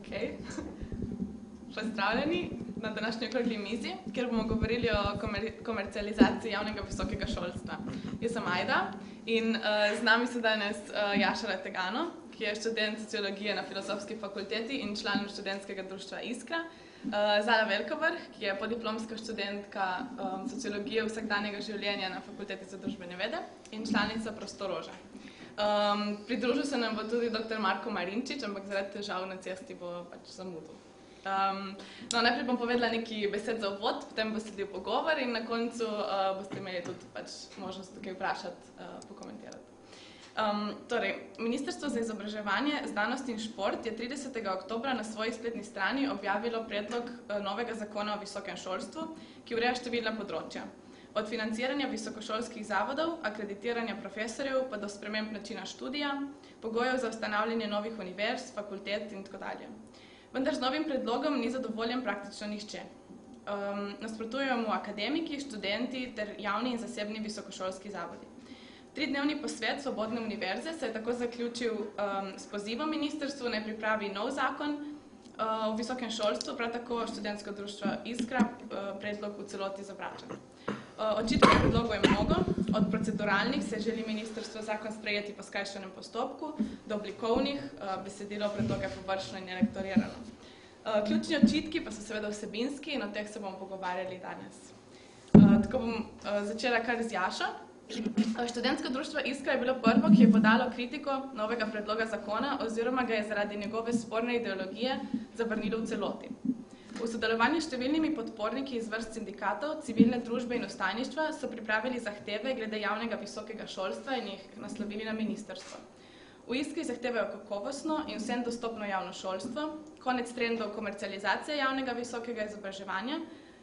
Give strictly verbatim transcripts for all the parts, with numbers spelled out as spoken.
Okay. Pozdravljeni na današnji okrogli mizi, kjer bomo govorili o komer komercializaciji javnega visokega šolstva. Jaz sem Ajda in uh, z nami so danes uh, Jaša Rategano, ki je študent sociologije na Filozofski fakulteti in član študentskega društva Iskra, uh, Zala Velkovrh, ki je podiplomska študentka um, sociologije vsakdanjega življenja na Fakulteti za družbene vede in članica Prostoroža. Um, pridružil se nam bo tudi doktor Marko Marinčič, ampak zaradi težav na cesti bo pač zamudil. Um, no, najprej bom povedala nekaj besed za uvod, potem bo sledil pogovor in na koncu uh, boste imeli tudi pač možnost tukaj vprašati, uh, pokomentirati. Um, torej, Ministrstvo za izobraževanje, znanost in šport je tridesetega oktobra na svoji spletni strani objavilo predlog uh, novega zakona o visokem šolstvu, ki ureja številna področja. Od financiranja visokošolskih zavodov, akreditiranja profesorjev, pa do sprememb načina študija, pogojev za ustanavljanje novih univerz, fakultet in tako dalje. Vendar z novim predlogom ni zadovoljen praktično nihče. Um, nasprotujejo mu akademiki, študenti ter javni in zasebni visokošolski zavodi. Tridnevni posvet Svobodne univerze se je tako zaključil um, s pozivom ministrstvu, naj pripravi nov zakon uh, o visokem šolstvu, prav tako študentsko društvo Iskra uh, predlog v celoti zavrača. Očitkov predlogov je mnogo, od proceduralnih se želi ministrstvo zakon sprejeti po skrajšanem postopku, do oblikovnih, besedilo predloga površno in nelektorirano. Ključni očitki pa so seveda vsebinski in o teh se bomo pogovarjali danes. Tako bom začela kar z Jašo. Študentsko društvo Iskra je bilo prvo, ki je podalo kritiko novega predloga zakona oziroma ga je zaradi njegove sporne ideologije zavrnilo v celoti. V sodelovanju s številnimi podporniki iz vrst sindikatov, civilne družbe in ostajništva so pripravili zahteve glede javnega visokega šolstva in jih naslovili na ministrstvo. V Iskri zahtevajo kakovostno in vsem dostopno javno šolstvo, konec trendov komercializacije javnega visokega izobraževanja,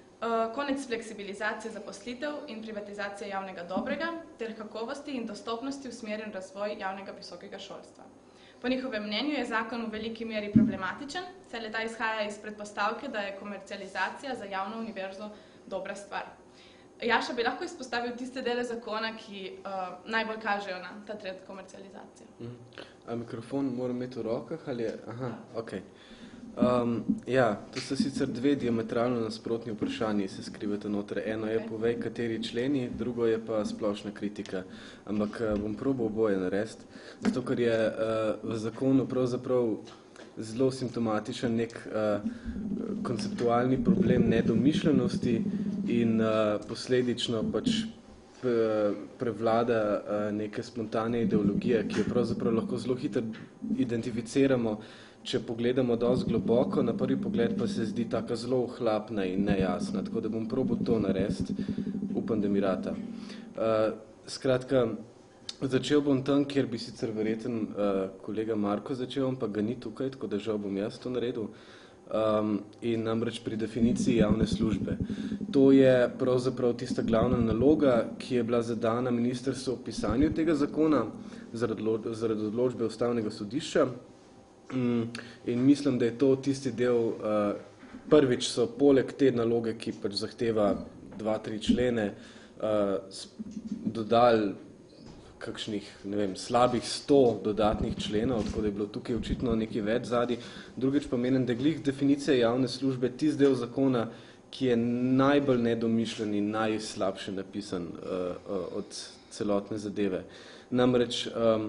konec fleksibilizacije zaposlitev in privatizacije javnega dobrega ter kakovosti in dostopnosti usmerjen razvoj javnega visokega šolstva. Po njihovem mnenju je zakon v veliki meri problematičen, saj le ta izhaja iz predpostavke, da je komercializacija za javno univerzo dobra stvar. Jaša, bi lahko izpostavil tiste dele zakona, ki uh, najbolj kažejo na ta trend komercializacije. Mm. A mikrofon moram imeti v rokah ali je? Aha, ok. Um, ja, to so sicer dve diametralno nasprotni vprašanji, se skrivate noter. Eno je povej, kateri členi, drugo je pa splošna kritika. Ampak bom probal oboje narediti, zato ker je uh, v zakonu pravzaprav zelo simptomatičen nek uh, konceptualni problem nedomišljenosti in uh, posledično pač prevlada uh, neke spontane ideologije, ki jo pravzaprav lahko zelo hitro identificiramo, če pogledamo dosti globoko, na prvi pogled pa se zdi taka zelo ohlapna in nejasna, tako da bom probal to narediti, upam, da mi rata. Uh, skratka, začel bom tam, kjer bi sicer verjeten uh, kolega Marko začel, pa ga ni tukaj, tako da žal bom jaz to naredil. Um, in namreč pri definiciji javne službe. To je pravzaprav tista glavna naloga, ki je bila zadana ministrstvu v pisanju tega zakona zaradi odločbe Ustavnega sodišča. Um, in mislim, da je to tisti del, uh, prvič so poleg te naloge, ki pač zahteva dva, tri člene, uh, dodali kakšnih, ne vem, slabih sto dodatnih členov, tako da je bilo tukaj očitno nekaj več zadnji. Drugič pa menim, da je glih definicija javne službe tisti del zakona, ki je najbolj nedomišljen in najslabše napisan uh, od celotne zadeve. Namreč um,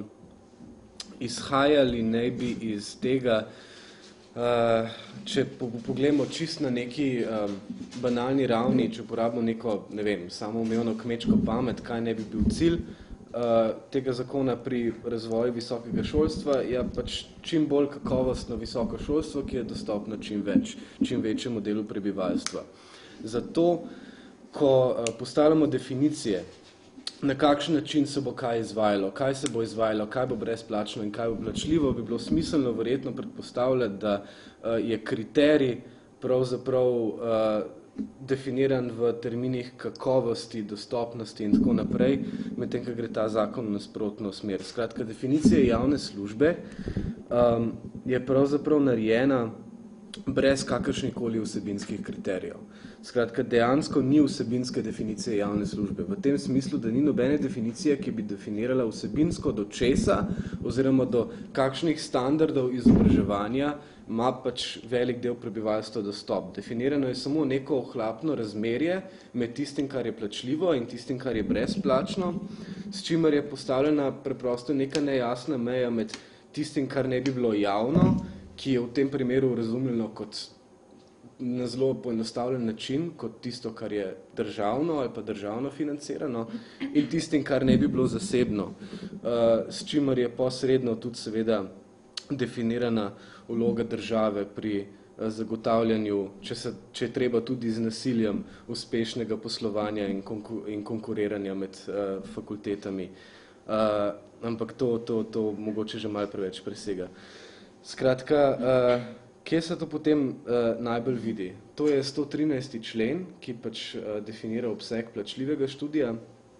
izhajali naj bi iz tega, uh, če pogledamo čist na neki um, banalni ravni, če uporabimo neko, ne vem, samoumevno kmečko pamet, kaj ne bi bil cilj, Uh, tega zakona pri razvoju visokega šolstva je pač čim bolj kakovostno visoko šolstvo, ki je dostopno čim več, čim večjemu delu prebivalstva. Zato, ko uh, postavljamo definicije, na kakšen način se bo kaj izvajalo, kaj se bo izvajalo, kaj bo brezplačno in kaj bo plačljivo, bi bilo smiselno verjetno predpostavljati, da uh, je kriterij pravzaprav uh, definiran v terminih kakovosti, dostopnosti in tako naprej, medtem, ko gre ta zakon v nasprotno smer. Skratka, definicija javne službe um, je pravzaprav narejena brez kakršnikoli vsebinskih kriterijev. Skratka, dejansko ni vsebinske definicije javne službe. V tem smislu, da ni nobene definicije, ki bi definirala vsebinsko do česa oziroma do kakšnih standardov izobraževanja ima pač velik del prebivalstva dostop. Definirano je samo neko ohlapno razmerje med tistim, kar je plačljivo in tistim, kar je brezplačno, s čimer je postavljena preprosto neka nejasna meja med tistim, kar ne bi bilo javno, ki je v tem primeru razumljeno kot na zelo poenostavljen način, kot tisto, kar je državno ali pa državno financirano, in tistim, kar ne bi bilo zasebno, s čimer je posredno tudi seveda definirana vloga države pri zagotavljanju, če, se, če je treba tudi z nasiljem, uspešnega poslovanja in, konku, in konkuriranja med uh, fakultetami. Uh, ampak to, to, to mogoče že malo preveč presega. Skratka, uh, kje se to potem uh, najbolj vidi? To je sto trinajsti člen, ki pač uh, definira obseg plačljivega študija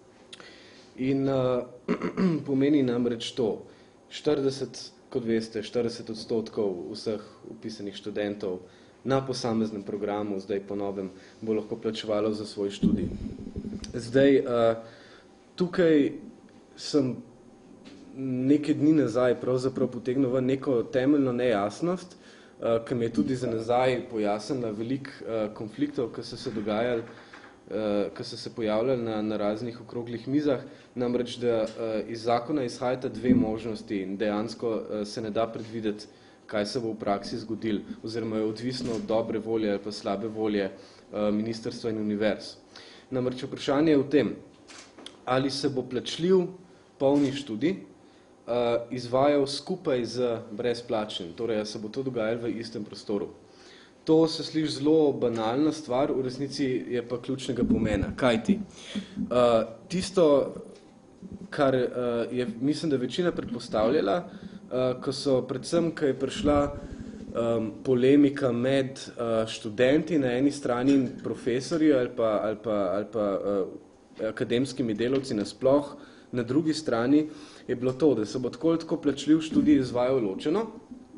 in uh, pomeni namreč to, štirideset kot veste, štirideset odstotkov vseh upisanih študentov na posameznem programu, zdaj po novem, bo lahko plačevalo za svoj študij. Zdaj, tukaj sem nekaj dni nazaj pravzaprav potegnil v neko temeljno nejasnost, ki mi je tudi za nazaj pojasnila veliko konfliktov, ki so se dogajali, ki so se pojavljali na, na raznih okroglih mizah, namreč, da iz zakona izhajata dve možnosti in dejansko se ne da predvideti, kaj se bo v praksi zgodilo, oziroma je odvisno od dobre volje ali pa slabe volje ministrstva in univerz. Namreč, vprašanje je v tem, ali se bo plačljiv polni študij izvajal skupaj z brezplačnim, torej se bo to dogajalo v istem prostoru. To se sliši zelo banalna stvar, v resnici je pa ključnega pomena. Kaj ti? Uh, tisto, kar uh, je, mislim, da večina predpostavljala, uh, ko so predvsem, ko je prišla um, polemika med uh, študenti na eni strani in profesorji ali pa, ali pa, ali pa uh, akademskimi delavci nasploh, na drugi strani je bilo to, da se bo tako tako plačljiv študij izvajal ločeno,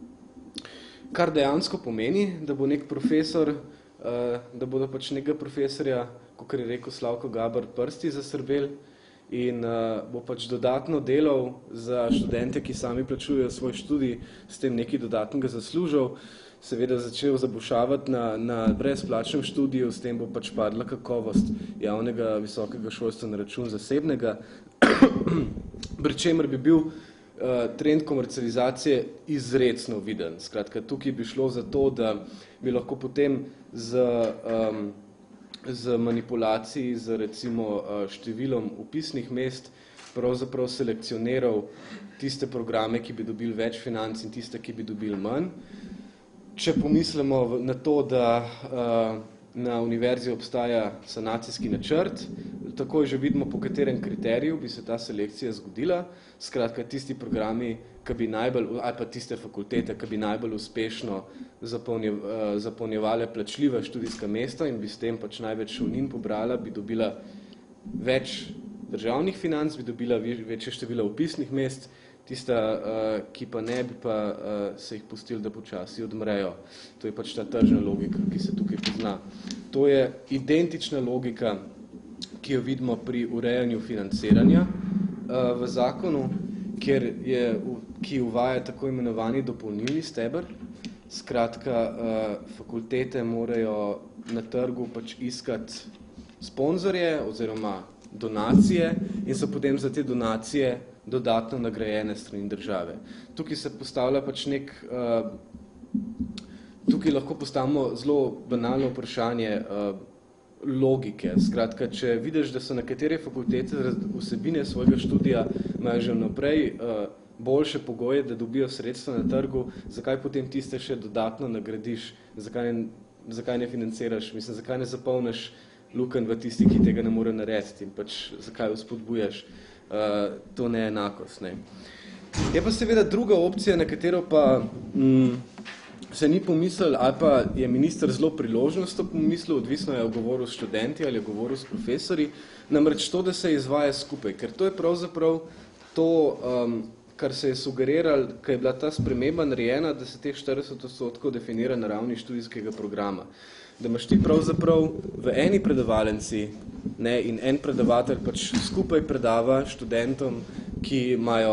kar dejansko pomeni, da bo nek profesor, da bodo pač nekega profesorja, kakor je rekel Slavko Gabar, prsti zasrbel in bo pač dodatno delal za študente, ki sami plačujejo svoj študij, s tem nekaj dodatnega zaslužil, seveda začel zabušavati na, na brezplačnem študiju, s tem bo pač padla kakovost javnega visokega šolstva na račun zasebnega, pri čemer bi bil trend komercializacije izrecno viden. Skratka, tukaj bi šlo za to, da bi lahko potem z, um, z manipulaciji, z recimo številom upisnih mest pravzaprav selekcioniral tiste programe, ki bi dobili več financ in tiste, ki bi dobili manj. Če pomislimo na to, da uh, na univerzi obstaja sanacijski načrt, takoj že vidimo, po katerem kriteriju bi se ta selekcija zgodila. Skratka, tisti programi, ki bi najbolj, ali pa tiste fakultete, ki bi najbolj uspešno zapolnjevale plačljiva študijska mesta in bi s tem pač največ šolnin pobrala, bi dobila več državnih financ, bi dobila večje število upisnih mest, tista, ki pa ne, bi pa se jih pustili, da počasi odmrejo. To je pač ta tržna logika, ki se tukaj pozna. To je identična logika, ki jo vidimo pri urejanju financiranja v zakonu, kjer je, ki uvaja tako imenovani dopolnilni steber. Skratka, fakultete morajo na trgu pač iskati sponzorje oziroma donacije in so potem za te donacije dodatno nagrajene strani države. Tukaj se postavlja pač nek, uh, tukaj lahko postavimo zelo banalno vprašanje uh, logike. Skratka, če vidiš, da so nekatere fakultete vsebine svojega študija imajo že naprej uh, boljše pogoje, da dobijo sredstva na trgu, zakaj potem tiste še dodatno nagradiš, zakaj ne, zakaj ne financiraš, mislim, zakaj ne zapolniš lukenj v tisti, ki tega ne more narediti in pač zakaj vzpodbujaš uh, to neenakost. Ne. Je pa seveda druga opcija, na katero pa mm, se ni pomislil, ali pa je minister zelo priložnostno pomislil, odvisno je o govoru s študenti ali o govoru s profesori, namreč to, da se izvaja skupaj, ker to je pravzaprav to, um, kar se je sugeriral, ko je bila ta sprememba narejena, da se teh štirideset odstotkov definira na ravni študijskega programa. Da imaš ti pravzaprav v eni predavalnici, ne, in en predavatelj pač skupaj predava študentom, ki imajo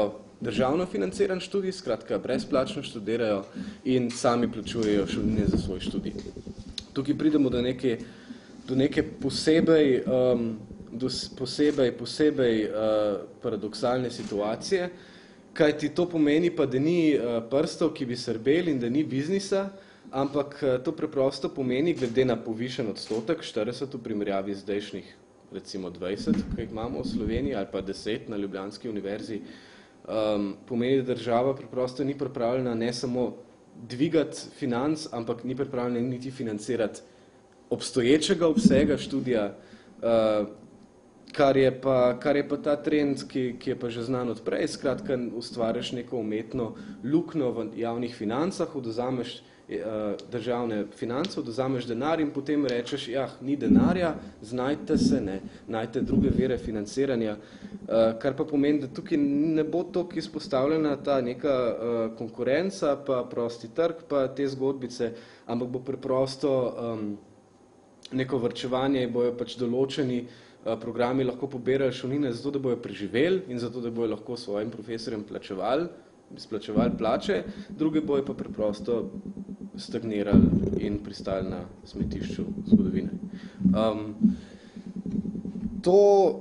državno financiran študij, skratka brezplačno študirajo in sami plačujejo šolnine za svoj študij. Tukaj pridemo do neke, do neke posebej, um, do posebej, posebej uh, paradoksalne situacije, kaj ti to pomeni pa, da ni uh, prstov, ki bi srbeli in da ni biznisa, ampak uh, to preprosto pomeni, glede na povišen odstotek, štirideset v primerjavi zdajšnjih, recimo dvajset, ki jih imamo v Sloveniji, ali pa deset na Ljubljanski univerzi, um, pomeni, da država preprosto ni pripravljena ne samo dvigati financ, ampak ni pripravljena niti financirati obstoječega obsega študija, uh, kar, je pa, kar je pa ta trend, ki, ki je pa že znan odprej, skratka ustvariš neko umetno luknjo v javnih financah, odvzameš državne finance, odvzameš denar in potem rečeš, jah, ni denarja, znajte se, ne, najte druge vere financiranja, uh, kar pa pomeni, da tukaj ne bo toliko izpostavljena ta neka uh, konkurenca, pa prosti trg, pa te zgodbice, ampak bo preprosto um, neko vrčevanje in bojo pač določeni uh, programi lahko pobirali šolnine zato, da bojo preživeli in zato, da bojo lahko svojim profesorjem plačevali, izplačevali plače, druge bojo pa preprosto stagnirali in pristali na smetišču zgodovine. Um, to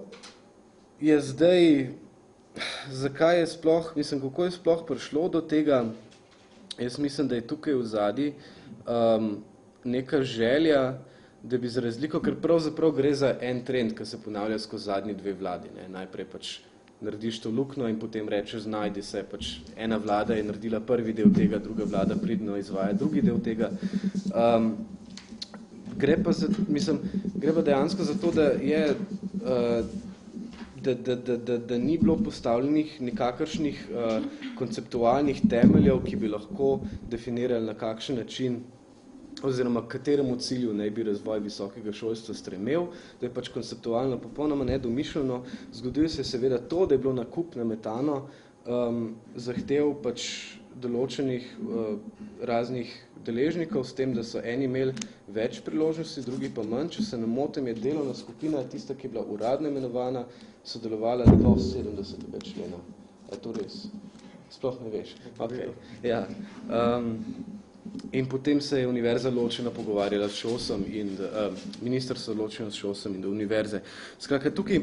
je zdaj, zakaj je sploh, mislim, kako je sploh prišlo do tega, jaz mislim, da je tukaj v zadnji um, neka želja, da bi za razliko, ker pravzaprav gre za en trend, ki se ponavlja skozi zadnji dve vladi. Ne? Najprej pač narediš to luknjo in potem rečeš, znajdi se, pač ena vlada je naredila prvi del tega, druga vlada pridno izvaja drugi del tega. Um, gre pa za, mislim, gre pa dejansko za to, da je, uh, da, da, da, da, da ni bilo postavljenih nikakršnih uh, konceptualnih temeljev, ki bi lahko definirali na kakšen način oziroma kateremu cilju naj bi razvoj visokega šolstva stremel, da je pač konceptualno popolnoma nedomišljeno. Zgodilo se je seveda to, da je bilo nakup nametano um, zahtev pač določenih uh, raznih deležnikov s tem, da so eni imeli več priložnosti, drugi pa manj. Če se ne motim, je delovna skupina, tista, ki je bila uradno imenovana, sodelovala do sedemdesetega člena. Je to res? Sploh ne veš. Okay. Ja. Um, In potem se je univerza ločeno pogovarjala s ŠOSom in uh, ministrstvo ločeno s ŠOSom in do univerze. Skratka, tukaj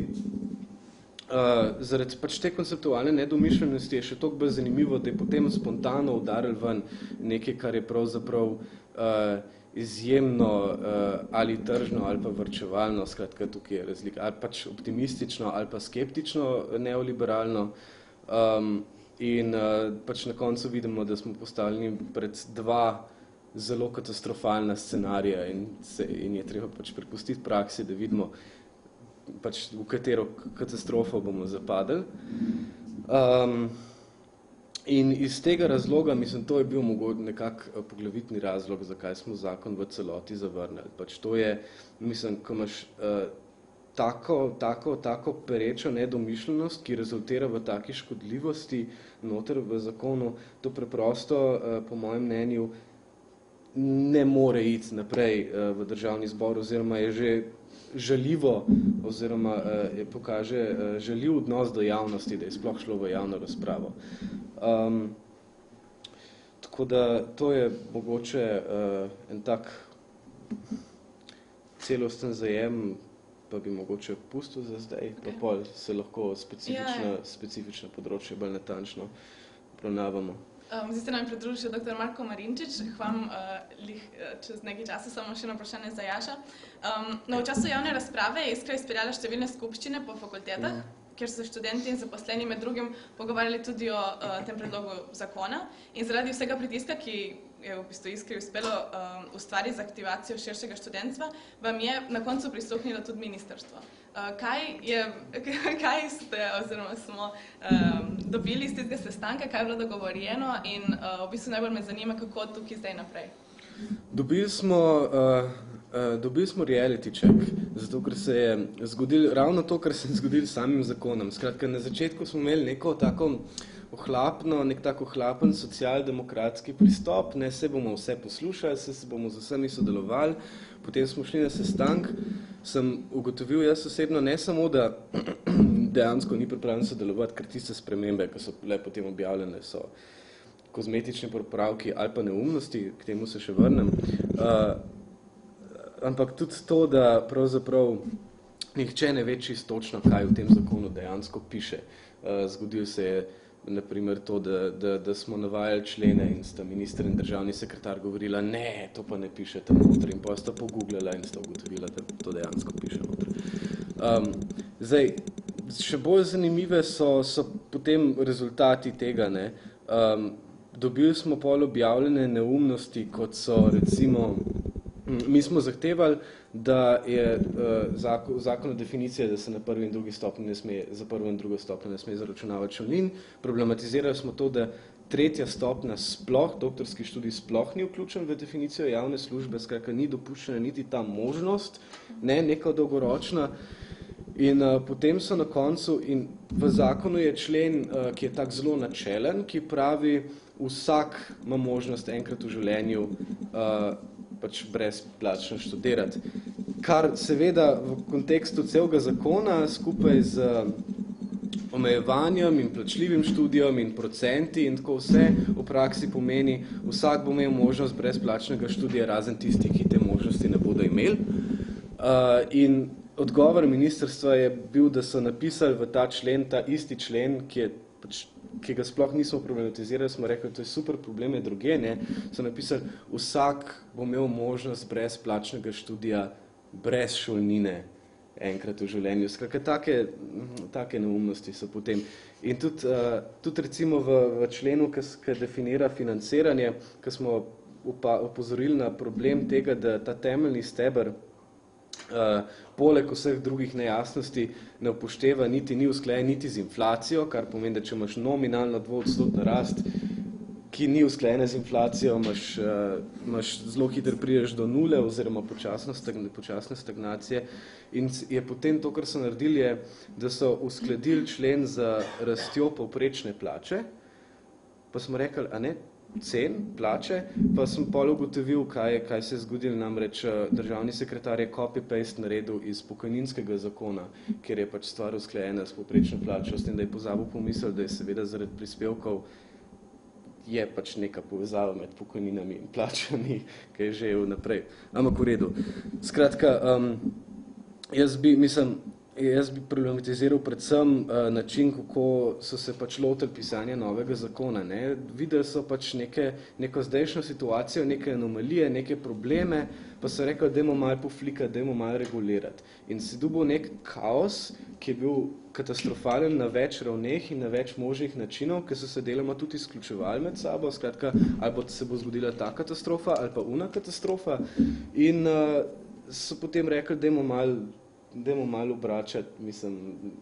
uh, zaradi pač te konceptualne nedomišljenosti je še toliko bolj zanimivo, da je potem spontano udaril ven nekaj, kar je pravzaprav uh, izjemno uh, ali tržno ali pa vrčevalno, skratka tukaj je razlika, ali pač optimistično ali pa skeptično neoliberalno. Um, In uh, pač na koncu vidimo, da smo postavljeni pred dva zelo katastrofalna scenarija in, se, in je treba pač prepustiti praksi, da vidimo, pač, v katero katastrofo bomo zapadli. Um, in iz tega razloga, mislim, to je bil mogoče nekak poglavitni razlog, zakaj smo zakon v celoti zavrnili. Pač to je, mislim, ko imaš uh, Tako, tako, tako perečo nedomišljenost, ki rezultira v taki škodljivosti noter v zakonu, to preprosto, po mojem mnenju, ne more iti naprej v državni zbor, oziroma je že žaljivo, oziroma je pokaže žaljiv odnos do javnosti, da je sploh šlo v javno razpravo. Um, tako da to je mogoče uh, en tak celosten zajem, pa bi mogoče pustil za zdaj, okay. Pa pol se lahko specifično, ja, ja. specifično področje bolj natančno pronavamo. Um, zdaj se nam pridruži doktor Marko Marinčič, hvam uh, lih, uh, čez nekaj časa samo še eno vprašanje za Jaša. Um, no, v času javne razprave je Iskra izpeljala številne skupščine po fakultetah, mm. kjer so študenti in zaposleni med drugim pogovarjali tudi o uh, tem predlogu zakona in zaradi vsega pritiska, ki je v bistvu Iskri uspelo um, ustvariti za aktivacijo širšega študentstva, vam je na koncu prisluhnilo tudi ministrstvo. Uh, kaj, je, kaj ste oziroma smo um, dobili iz tega sestanka, kaj je bilo dogovorjeno in uh, v bistvu najbolj me zanima, kako tukaj zdaj naprej? Dobili smo, uh, uh, dobili smo reality check, zato ker se je zgodil ravno to, kar se je zgodil s samim zakonom. Skratka, na začetku smo imeli neko tako ohlapno, nek tako ohlapen socialdemokratski pristop, ne, se bomo vse poslušali, se, se bomo z vsemi sodelovali, potem smo šli na sestank, sem ugotovil jaz osebno ne samo, da, dejansko ni pripravljen sodelovati, ker tiste spremembe, ki so le potem objavljene, so kozmetični popravki ali pa neumnosti, k temu se še vrnem. Uh, ampak tudi to, da pravzaprav nihče ne ve čisto točno, kaj v tem zakonu dejansko piše. Uh, zgodil se je na primer to, da, da, da smo navajali člene in sta minister in državni sekretar govorila, ne, to pa ne piše tam noter, in pa sta pogooglala in sta ugotovila, da to dejansko piše noter. Um, zdaj, še bolj zanimive so, so potem rezultati tega, ne. Um, dobili smo pol objavljene neumnosti, kot so recimo, mi smo zahtevali, da je uh, zakon, zakon definicija, da se na prvi in drugi stopni ne sme, za prvo in drugo stopnjo ne sme zaračunavati šolnin. Problematizirali smo to, da tretja stopnja sploh, doktorski študij sploh ni vključen v definicijo javne službe, skratka ni dopuščena niti ta možnost, ne, neka dolgoročna. In uh, potem so na koncu, in v zakonu je člen, uh, ki je tak zelo načelen, ki pravi, vsak ima možnost enkrat v življenju uh, pač brezplačno študirati. Kar seveda v kontekstu celega zakona skupaj z omejevanjem in plačljivim študijom in procenti in tako vse v praksi pomeni, vsak bo imel možnost brezplačnega študija, razen tisti, ki te možnosti ne bodo imeli. Uh, in odgovor ministrstva je bil, da so napisali v ta člen, ta isti člen, ki je pač ki ga sploh nismo problematizirali, smo rekli, to je super, problem je druge, ne, so napisali, vsak bo imel možnost brezplačnega študija brez šolnine enkrat v življenju. Skratka, take, take neumnosti so potem. In tudi, uh, tudi recimo v, v členu, ki definira financiranje, ki smo upa, opozorili na problem tega, da ta temeljni steber Uh, poleg vseh drugih nejasnosti ne upošteva, niti ni usklajen, niti z inflacijo, kar pomeni, da če imaš nominalno dvoodstotno rast, ki ni usklajena z inflacijo, imaš, uh, imaš zelo hitro prideš do nule oziroma počasne stagn stagnacije. In je potem to, kar so naredili, je, da so uskladili člen za rastjo povprečne plače, pa smo rekli, a ne, cen, plače, pa sem pol ugotovil, kaj, kaj se je zgodilo, namreč državni sekretar je copy-paste naredil iz pokojninskega zakona, kjer je pač stvar usklajena s povprečno plačo, s tem, da je pozabil pomislil, da je seveda zaradi prispevkov je pač neka povezava med pokojninami in plačami, ki je že vnaprej. Ampak v redu. Skratka, um, jaz bi, mislim, Jaz bi problematiziral predvsem uh, način, kako so se pač lotili pisanja novega zakona. Ne? Videli so pač neke, neko zdajšnjo situacijo, neke anomalije, neke probleme, pa so rekli, dajmo malo poflikati, dajmo malo regulirati. In si dobil nek kaos, ki je bil katastrofalen na več ravneh in na več možnih načinov, ki so se deloma tudi izključevali med sabo, skratka, ali bo se bo zgodila ta katastrofa, ali pa una katastrofa. In uh, so potem rekli, dajmo malo dajmo malo obračati, mislim,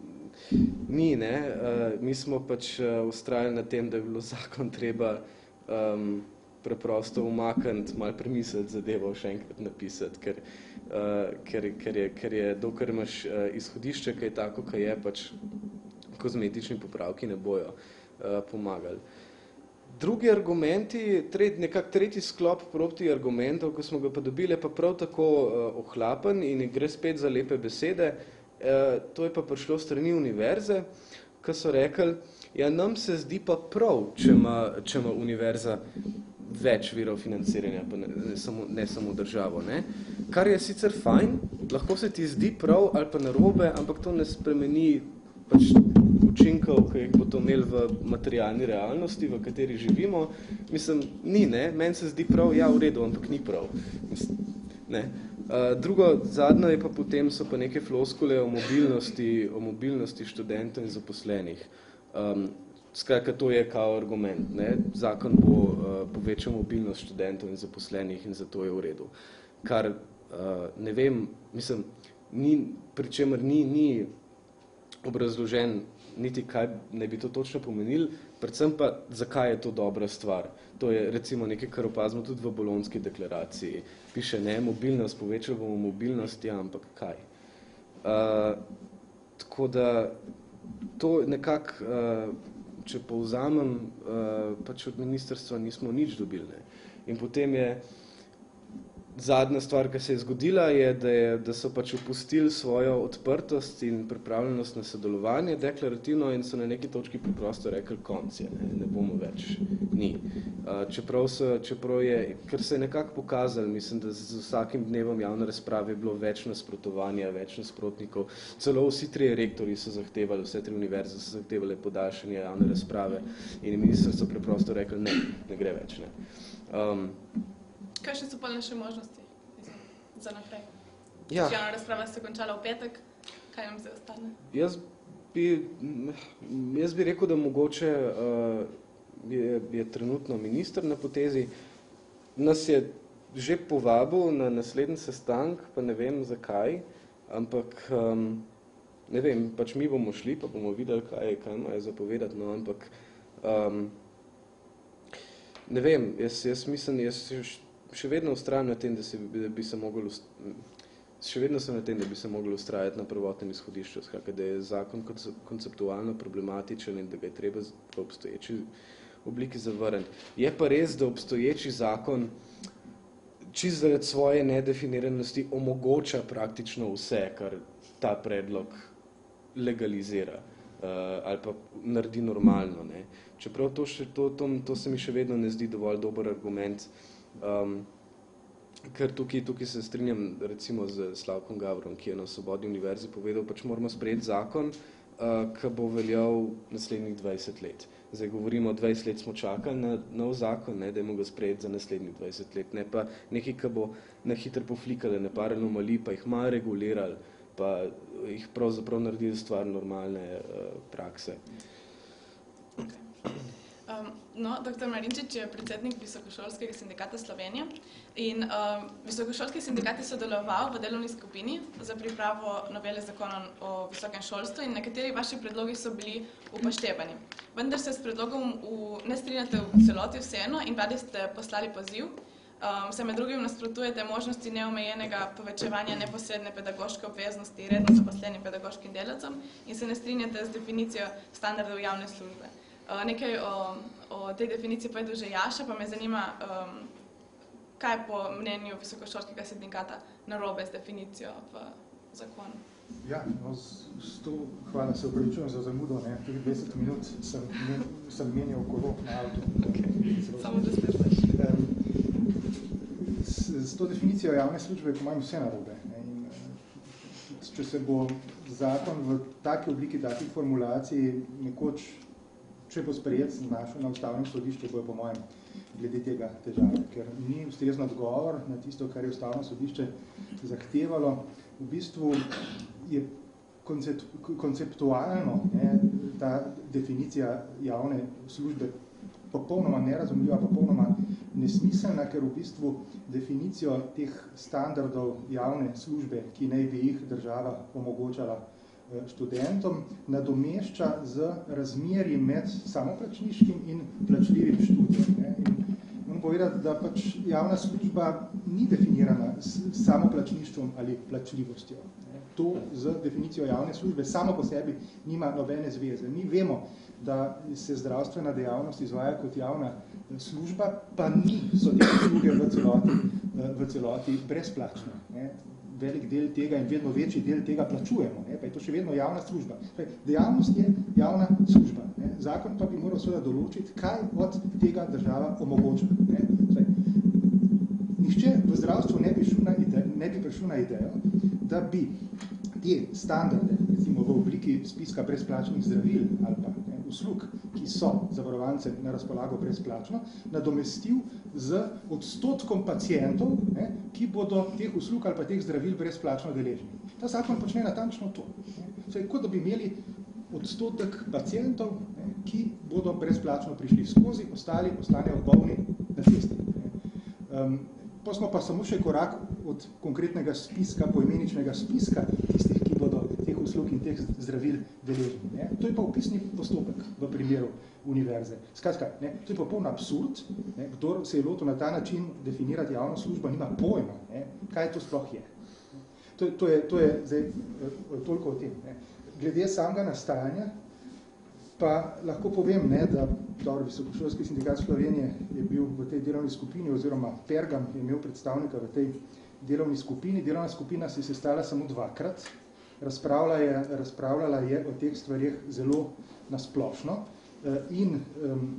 ni, ne, uh, mi smo pač uh, ustrajali na tem, da je bilo zakon treba um, preprosto umakniti, malo premisliti zadevo, še enkrat napisati, ker, uh, ker, ker je, ker je dokler imaš uh, izhodišče, kaj je tako, kaj je, pač kozmetični popravki ne bojo uh, pomagali. Drugi argumenti, tret, nekak tretji sklop proti argumentov, ko smo ga pa dobili, pa prav tako uh, ohlapen in gre spet za lepe besede. Uh, to je pa prišlo strani univerze, ki so rekli, ja, nam se zdi pa prav, če ima, če ima univerza več virov financiranja, pa ne, ne, samo, ne samo državo. Ne? Kar je sicer fajn, lahko se ti zdi prav ali pa narobe, ampak to ne spremeni pač učinkov, ki jih bo to imeli v materialni realnosti, v kateri živimo. Mislim, ni, ne, meni se zdi prav, ja, v redu, ampak ni prav. Mislim, ne. Uh, drugo, zadnjo je pa potem so pa neke floskule o mobilnosti, o mobilnosti študentov in zaposlenih. Um, skratka, to je kao argument, ne. Zakon bo uh, povečal mobilnost študentov in zaposlenih in zato je v redu. Kar, uh, ne vem, mislim, ni, pri čemer ni, ni obrazložen niti kaj ne bi to točno pomenili, predvsem pa, zakaj je to dobra stvar. To je recimo nekaj, kar opazimo tudi v bolonski deklaraciji. Piše, ne, mobilnost, povečali bomo mobilnost, ja, ampak kaj? Uh, tako da, to nekako, uh, če povzamem, uh, pač od ministrstva nismo nič dobili. Ne. In potem je zadnja stvar, ki se je zgodila, je, da, je, da so pač opustili svojo odprtost in pripravljenost na sodelovanje deklarativno in so na neki točki preprosto rekli konc je, ne, ne bomo več, ni. Čeprav, so, čeprav je, ker se je nekako pokazali, mislim, da z vsakim dnevom javne razprave je bilo več nasprotovanja, več nasprotnikov, celo vsi tri rektori so zahtevali, vse tri univerze so zahtevali podaljšanje javne razprave in ministrstvo preprosto rekli, ne, ne gre več, ne. Um, Kaj še so pa naše možnosti za naprej? Ja. Javna razprava se končala v petek, kaj nam zdaj ostane? Jaz bi, jaz bi rekel, da mogoče uh, je, je trenutno minister na potezi. Nas je že povabil na naslednji sestank, pa ne vem zakaj, ampak um, ne vem, pač mi bomo šli, pa bomo videli, kaj, kaj imajo zapovedati, no, ampak um, ne vem, jaz, jaz mislim, jaz še vedno ustrajam na tem, da, se, da bi se mogli, še vedno sem na tem, da bi se mogli ustrajati na prvotnem izhodišču, skakaj, da je zakon konceptualno problematičen in da ga je treba v obstoječi obliki zavrniti. Je pa res, da obstoječi zakon čisto zaradi svoje nedefiniranosti omogoča praktično vse, kar ta predlog legalizira uh, ali pa naredi normalno. Ne. Čeprav to, še, to, to, to se mi še vedno ne zdi dovolj dober argument, Um, ker tukaj, tukaj se strinjam recimo z Slavkom Gavrom, ki je na Svobodni univerzi povedal, pač moramo sprejeti zakon, uh, ki bo veljal naslednjih dvajset let. Zdaj govorimo, dvajset let smo čakali na nov zakon, ne, dajmo ga sprejeti za naslednjih dvajset let, ne pa nekaj, ki bo na hitro poflikali, ne par anomalij, pa jih malo regulirali, pa jih pravzaprav naredili stvar normalne uh, prakse. Um, no, doktor Marinčič je predsednik Visokošolskega sindikata Slovenije in um, Visokošolski sindikat je sodeloval v delovni skupini za pripravo novele zakona o visokem šolstvu in nekateri vaši predlogi so bili upoštevani. Vendar se s predlogom v, ne strinjate v celoti vseeno in vladi ste poslali poziv. Um, se med drugim nasprotujete možnosti neomejenega povečevanja neposredne pedagoške obveznosti redno zaposlenim pedagoškim delavcem in se ne strinjate z definicijo standardov javne službe. Uh, nekaj o, o tej definiciji povedal že Jaša, pa me zanima, um, kaj po mnenju Visokošolskega sindikata narobe z definicijo v zakonu. Ja, no, s, s to, hvala, se upravičujem za zamudo, ne, tudi dvajset minut sem, men, sem menjal kolo na avto. Okay. Samo da sprešaš. Um, s, s to definicijo javne službe je po mojem vse narobe. Ne, in, če se bo zakon v taki obliki, takih formulacij nekoč, če bo sprejet našel na ustavnem sodišču, bo je po mojem glede tega težave, ker ni ustrezen odgovor na tisto, kar je ustavno sodišče zahtevalo. V bistvu je koncept, konceptualno ne, ta definicija javne službe popolnoma nerazumljiva, popolnoma nesmiselna, ker v bistvu definicijo teh standardov javne službe, ki naj bi jih država omogočala študentom, nadomešča z razmerji med samoplačniškim in plačljivim študijem. In moram povedati, da pač javna služba ni definirana s samoplačništvom ali plačljivostjo. To z definicijo javne službe samo po sebi nima nobene zveze. Mi vemo, da se zdravstvena dejavnost izvaja kot javna služba, pa ni so te sluge v celoti, v celoti brezplačne. Ne. Velik del tega in vedno večji del tega plačujemo, ne, pa je to še vedno javna služba. Dejavnost je javna služba. Ne. Zakon pa bi moral seveda določiti, kaj od tega država omogoča. Ne. Zdaj, nihče v zdravstvu ne bi, na ide, ne bi prišel na idejo, da bi te standarde, recimo v obliki spiska brezplačnih zdravil ali pa ne, uslug, ki so zavarovancem na razpolago brezplačno, nadomestil z odstotkom pacientov, ne, ki bodo teh uslug ali pa teh zdravil brezplačno deležni. Ta zakon počne natančno to. Ne. Kot da bi imeli odstotek pacientov, ne, ki bodo brezplačno prišli skozi, ostali ostanejo bolni na cesti. Um, pa smo pa samo še korak od konkretnega spiska, poimeničnega spiska tistih, ki bodo teh uslug in teh zdravil deležni. Ne. To je pa upisni postopek v primeru univerze. Skratka, ne, to je popoln absurd, ne, kdor se je lotil na ta način definirati javno službo, nima pojma, ne, kaj to sploh je. To, to je, to je zdaj toliko o tem. Ne. Glede samega nastajanja, pa lahko povem, ne, da dobro, Visokošolski sindikat Slovenije je bil v tej delovni skupini, oziroma Pergam je imel predstavnika v tej delovni skupini. Delovna skupina se je sestala samo dvakrat. Razpravljala je, razpravljala je o teh stvarih zelo nasplošno in um,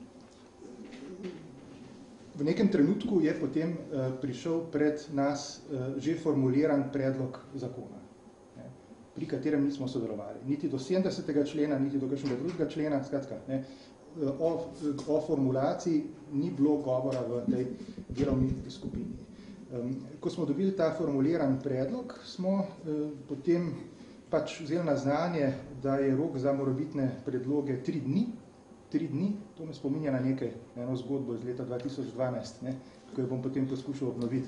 v nekem trenutku je potem uh, prišel pred nas uh, že formuliran predlog zakona, ne, pri katerem nismo sodelovali. Niti do sedemdesetega člena, niti do kakšnega drugega člena, skratka, ne, o, o formulaciji ni bilo govora v tej delovni skupini. Um, ko smo dobili ta formuliran predlog, smo uh, potem pač vzeli na znanje, da je rok za morebitne predloge tri dni, tri dni, to me spominja na nekaj, eno zgodbo iz leta dva tisoč dvanajst, ne, ko jo bom potem poskušal obnoviti.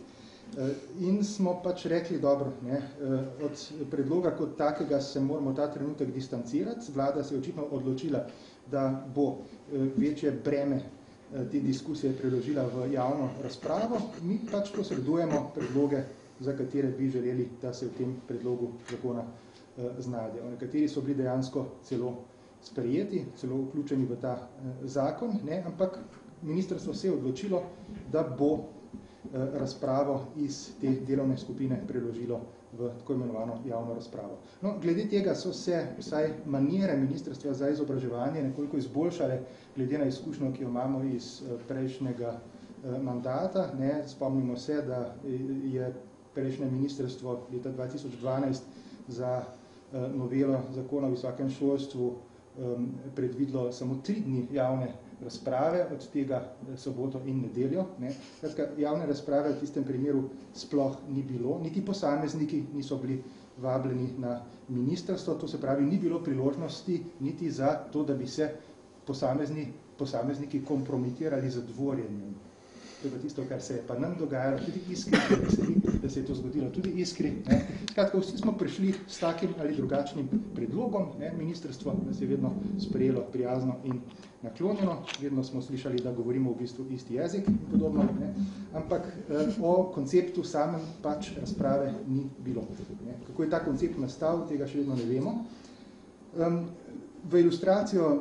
In smo pač rekli, dobro, ne, od predloga kot takega se moramo ta trenutek distancirati. Vlada se je očitno odločila, da bo večje breme te diskusije preložila v javno razpravo. Mi pač posredujemo predloge, za katere bi želeli, da se v tem predlogu zakona znajdejo. Nekateri so bili dejansko celo sprejeti, celo vključeni v ta zakon, ne, ampak ministrstvo se je odločilo, da bo razpravo iz te delovne skupine preložilo v tako imenovano javno razpravo. No, glede tega so se vsaj manire Ministrstva za izobraževanje nekoliko izboljšale, glede na izkušnjo, ki jo imamo iz prejšnjega mandata. Ne, spomnimo se, da je prejšnje ministrstvo leta dva tisoč dvanajst za novelo zakona o visokem šolstvu um, predvidelo samo tri dni javne razprave, od tega soboto in nedeljo. Ne. Kratka, javne razprave v tistem primeru sploh ni bilo, niti posamezniki niso bili vabljeni na ministrstvo, to se pravi, ni bilo priložnosti niti za to, da bi se posamezni, posamezniki kompromitirali z dvorjenjem. To je pa tisto, kar se je pa nam dogajalo, tudi Iskri, da se je to zgodilo, tudi Iskri. Ne. Skratka, vsi smo prišli s takim ali drugačnim predlogom, ne. Ministrstvo nas je vedno sprejelo prijazno in naklonjeno, vedno smo slišali, da govorimo v bistvu isti jezik in podobno, ne. Ampak eh, o konceptu samem pač razprave ni bilo. Ne. Kako je ta koncept nastal, tega še vedno ne vemo. Um, v ilustracijo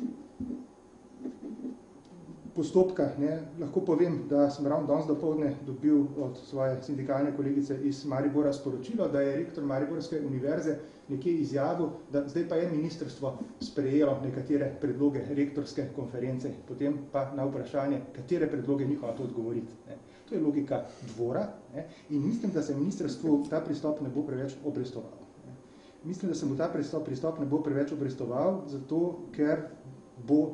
postopka, ne, lahko povem, da sem ravno danes dopoldne dobil od svoje sindikalne kolegice iz Maribora sporočilo, da je rektor Mariborske univerze nekje izjavil, da zdaj pa je ministrstvo sprejelo nekatere predloge rektorske konference, potem pa na vprašanje, katere predloge ni hotel odgovoriti. Ne. To je logika dvora, ne, in mislim, da se ministrstvu ta pristop ne bo preveč obrestoval. Ne. Mislim, da se mu ta pristop, pristop ne bo preveč obrestoval, zato ker bo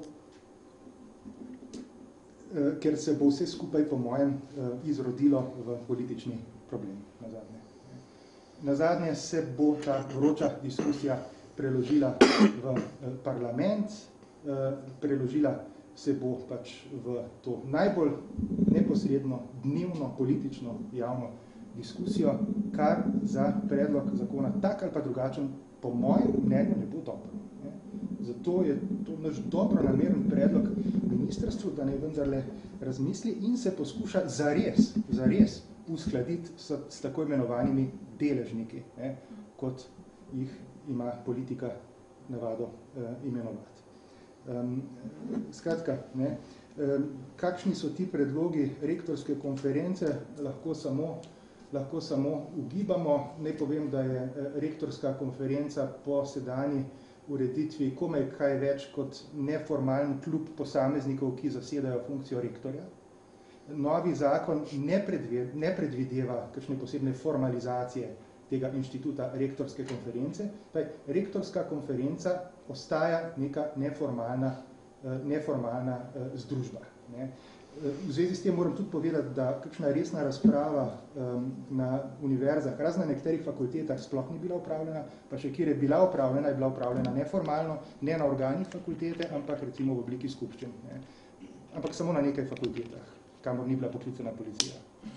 ker se bo vse skupaj, po mojem, izrodilo v politični problem nazadnje. Nazadnje se bo ta vroča diskusija preložila v parlament, preložila se bo pač v to najbolj neposredno, dnevno, politično javno diskusijo, kar za predlog zakona tak ali pa drugačen, po mojem mnenju, ne bo dobro. Zato je to naš dobro nameren predlog ministrstvu, da ne vendarle razmisli in se poskuša zares, zares uskladiti s, s tako imenovanimi deležniki, ne, kot jih ima politika navado eh, imenovati. Um, skratka, ne, um, kakšni so ti predlogi rektorske konference, lahko samo, lahko samo ugibamo. Ne povem, da je rektorska konferenca po sedanji ureditvi komaj kaj več kot neformalen klub posameznikov, ki zasedajo funkcijo rektorja. Novi zakon ne, predvide, ne predvideva kakšne posebne formalizacije tega inštituta rektorske konference. Pa rektorska konferenca ostaja neka neformalna, neformalna združba. Ne. V zvezi s tem moram tudi povedati, da kakšna resna razprava um, na univerzah, razen na nekaterih fakultetah, sploh ni bila upravljena, pa še kjer je bila upravljena, je bila upravljena neformalno, ne na organih fakultete, ampak recimo v obliki skupščin. Ne. Ampak samo na nekaj fakultetah, kamor ni bila poklicana policija.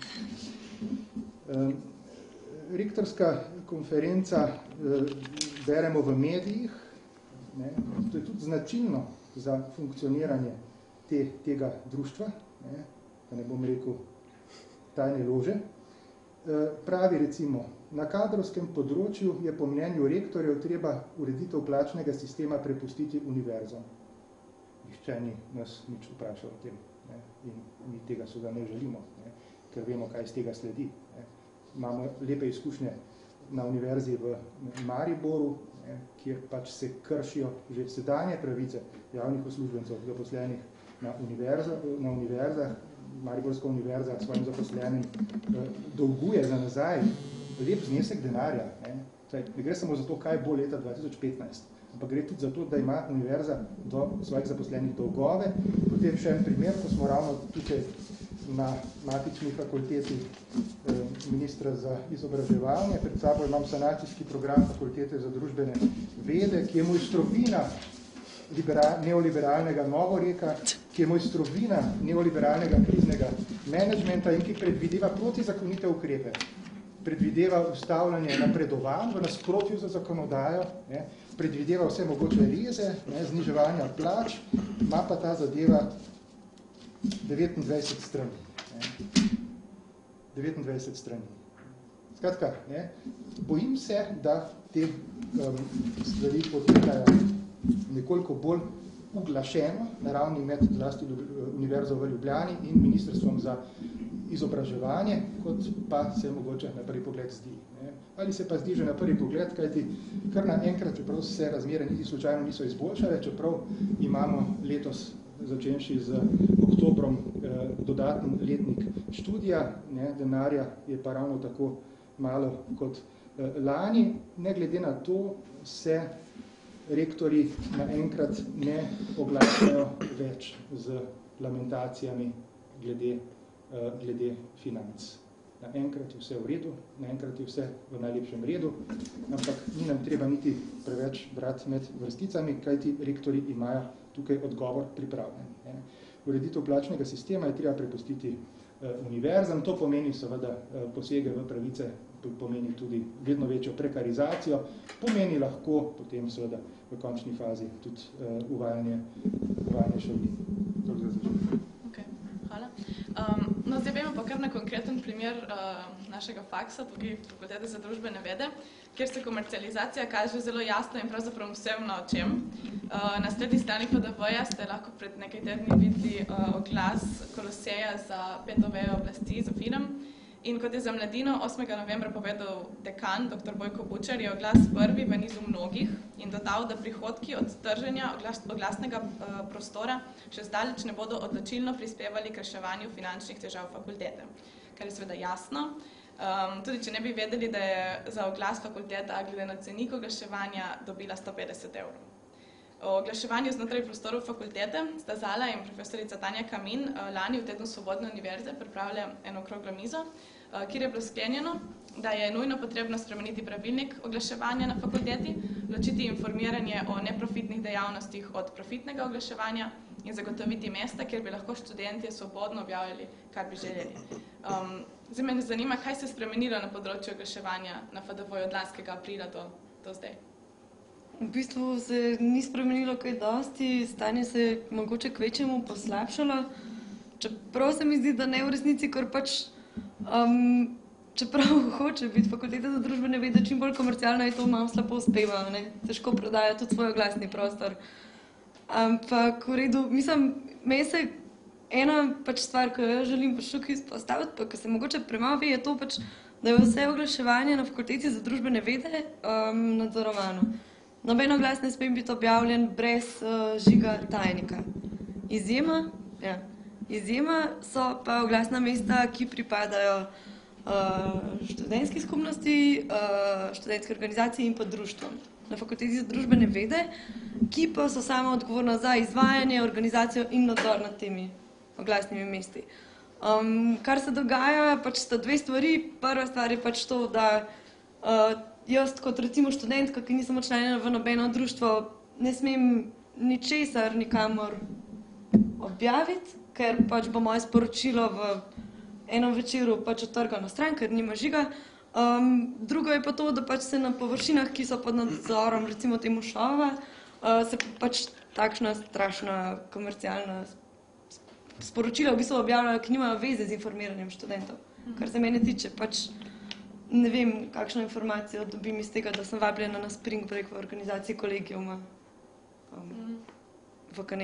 Um, rektorska konferenca uh, beremo v medijih, ne, to je tudi značilno za funkcioniranje te, tega društva, ne, da ne bom rekel tajne lože. E, pravi recimo, na kadrovskem področju je po mnenju rektorjev treba ureditev plačnega sistema prepustiti univerzom. nihče ni nas nič vprašal o tem. Ne? In mi tega seveda ne želimo, ne? Ker vemo, kaj iz tega sledi. Ne? Imamo lepe izkušnje na univerzi v Mariboru, ne? Kjer pač se kršijo že sedanje pravice javnih uslužbencev, zaposlenih na, univerza, na univerzah. Mariborska univerza svojim zaposlenim dolguje za nazaj lep znesek denarja. Ne? Ne gre samo za to, kaj bo leta dva tisoč petnajst, ampak gre tudi za to, da ima univerza do svojih zaposlenih dolgove. Potem še en primer, ko smo ravno tukaj na matični fakulteti ministra za izobraževanje. Pred sabo imam sanacijski program fakultete za družbene vede, ki je mojstrovina neoliberalnega novoreka, ki je mojstrovina neoliberalnega kriznega menedžmenta in ki predvideva protizakonite ukrepe. Predvideva ustavljanje napredovanj v nasprotju za zakonodajo, ne, predvideva vse mogoče reze, ne, zniževanja plač, ima pa ta zadeva devetindvajset strani. Ne. devetindvajset strani. Skratka, ne, bojim se, da te um, stvari potekajo nekoliko bolj uglašeno na ravni med zlasti Univerzo v Ljubljani in Ministrstvom za izobraževanje, kot pa se mogoče na prvi pogled zdi. Ne. Ali se pa zdi že na prvi pogled, kajti kar naenkrat, čeprav se razmere niti slučajno niso izboljšale, čeprav imamo letos začenši z oktobrom eh, dodaten letnik študija, ne, denarja je pa ravno tako malo kot eh, lani. Ne glede na to se rektori naenkrat ne oglašajo več z lamentacijami glede, uh, glede financ. Naenkrat je vse v redu, naenkrat je vse v najlepšem redu, ampak ni nam treba niti preveč brati med vrsticami, kajti rektori imajo tukaj odgovor pripravljen. Ureditev plačnega sistema je treba prepustiti uh, univerzam, to pomeni seveda uh, posege v pravice, pomeni tudi vedno večjo prekarizacijo, pomeni lahko potem seveda v končni fazi tudi uh, uvajanje, uvajanje šolnin. Okay, hvala. Um, no, zdaj vemo pa kar na konkreten primer uh, našega faksa, tukaj Fakultete za družbene vede, kjer se komercializacija kaže zelo jasno in pravzaprav vsem na očem. Uh, na slednji strani F D V-ja ste lahko pred nekaj tedni videli uh, oglas Koloseja za peto vejo oblasti, za film. In kot je za Mladino osmega novembra povedal dekan, dr. Bojko Bučar, je oglas prvi v nizu mnogih in dodal, da prihodki od trženja oglas, oglasnega uh, prostora še zdaleč ne bodo odločilno prispevali k reševanju finančnih težav fakultete. Kar je seveda jasno. Um, tudi če ne bi vedeli, da je za oglas fakulteta glede na cenik oglaševanja dobila sto petdeset evrov. O oglaševanju znotraj prostorov fakultete sta Zala in profesorica Tanja Kamin lani v tednu Svobodne univerze pripravili eno okroglo mizo, kjer je bilo sklenjeno, da je nujno potrebno spremeniti pravilnik oglaševanja na fakulteti, ločiti informiranje o neprofitnih dejavnostih od profitnega oglaševanja in zagotoviti mesta, kjer bi lahko študentje svobodno objavljali, kar bi želeli. Um, zdaj me zanima, kaj se je spremenilo na področju oglaševanja na F D V-ju od lanskega aprila do, do zdaj. V bistvu se ni spremenilo kaj dosti, stanje se je mogoče kvečemu poslabšalo, čeprav se mi zdi, da ne v resnici, ker pač, um, čeprav hoče biti Fakulteta za družbene vede čim bolj komercialna, je to malo slabo uspeva, ne? Težko prodaja tudi svoj oglasni prostor. Ampak v redu, mislim, meni se ena pač stvar, ki jo želim pač tukaj izpostaviti, pa ki se mogoče premalo ve, je to pač, da je vse oglaševanje na Fakulteti za družbene vede um, nadzorovano. Noben oglas ne sme biti objavljen brez uh, žiga tajnika. Izjema, ja, izjema so pa oglasna mesta, ki pripadajo uh, študentski skupnosti, uh, študentski organizaciji in pa društvom. Na Fakulteti za družbene vede, ki pa so sama odgovorna za izvajanje, organizacijo in nadzor nad temi oglasnimi mesti. Um, kar se dogaja, pač sta dve stvari. Prva stvar je pač to, da uh, jaz kot recimo študentka, ki nisem včlanjena v nobeno društvo, ne smem ničesar nikamor objaviti, ker pač bo moje sporočilo v enem večeru pač odtrgano stran, ker nima žiga. Um, drugo je pa to, da pač se na površinah, ki so pod nadzorom, recimo temu šova, uh, se pač takšna strašna komercialna sporočila v bistvu objavljajo, ki nimajo veze z informiranjem študentov. Kar se mene tiče, pač ne vem, kakšno informacijo dobim iz tega, da sem vabljena na Spring Break v organizaciji kolegijuma um, v Kanekru.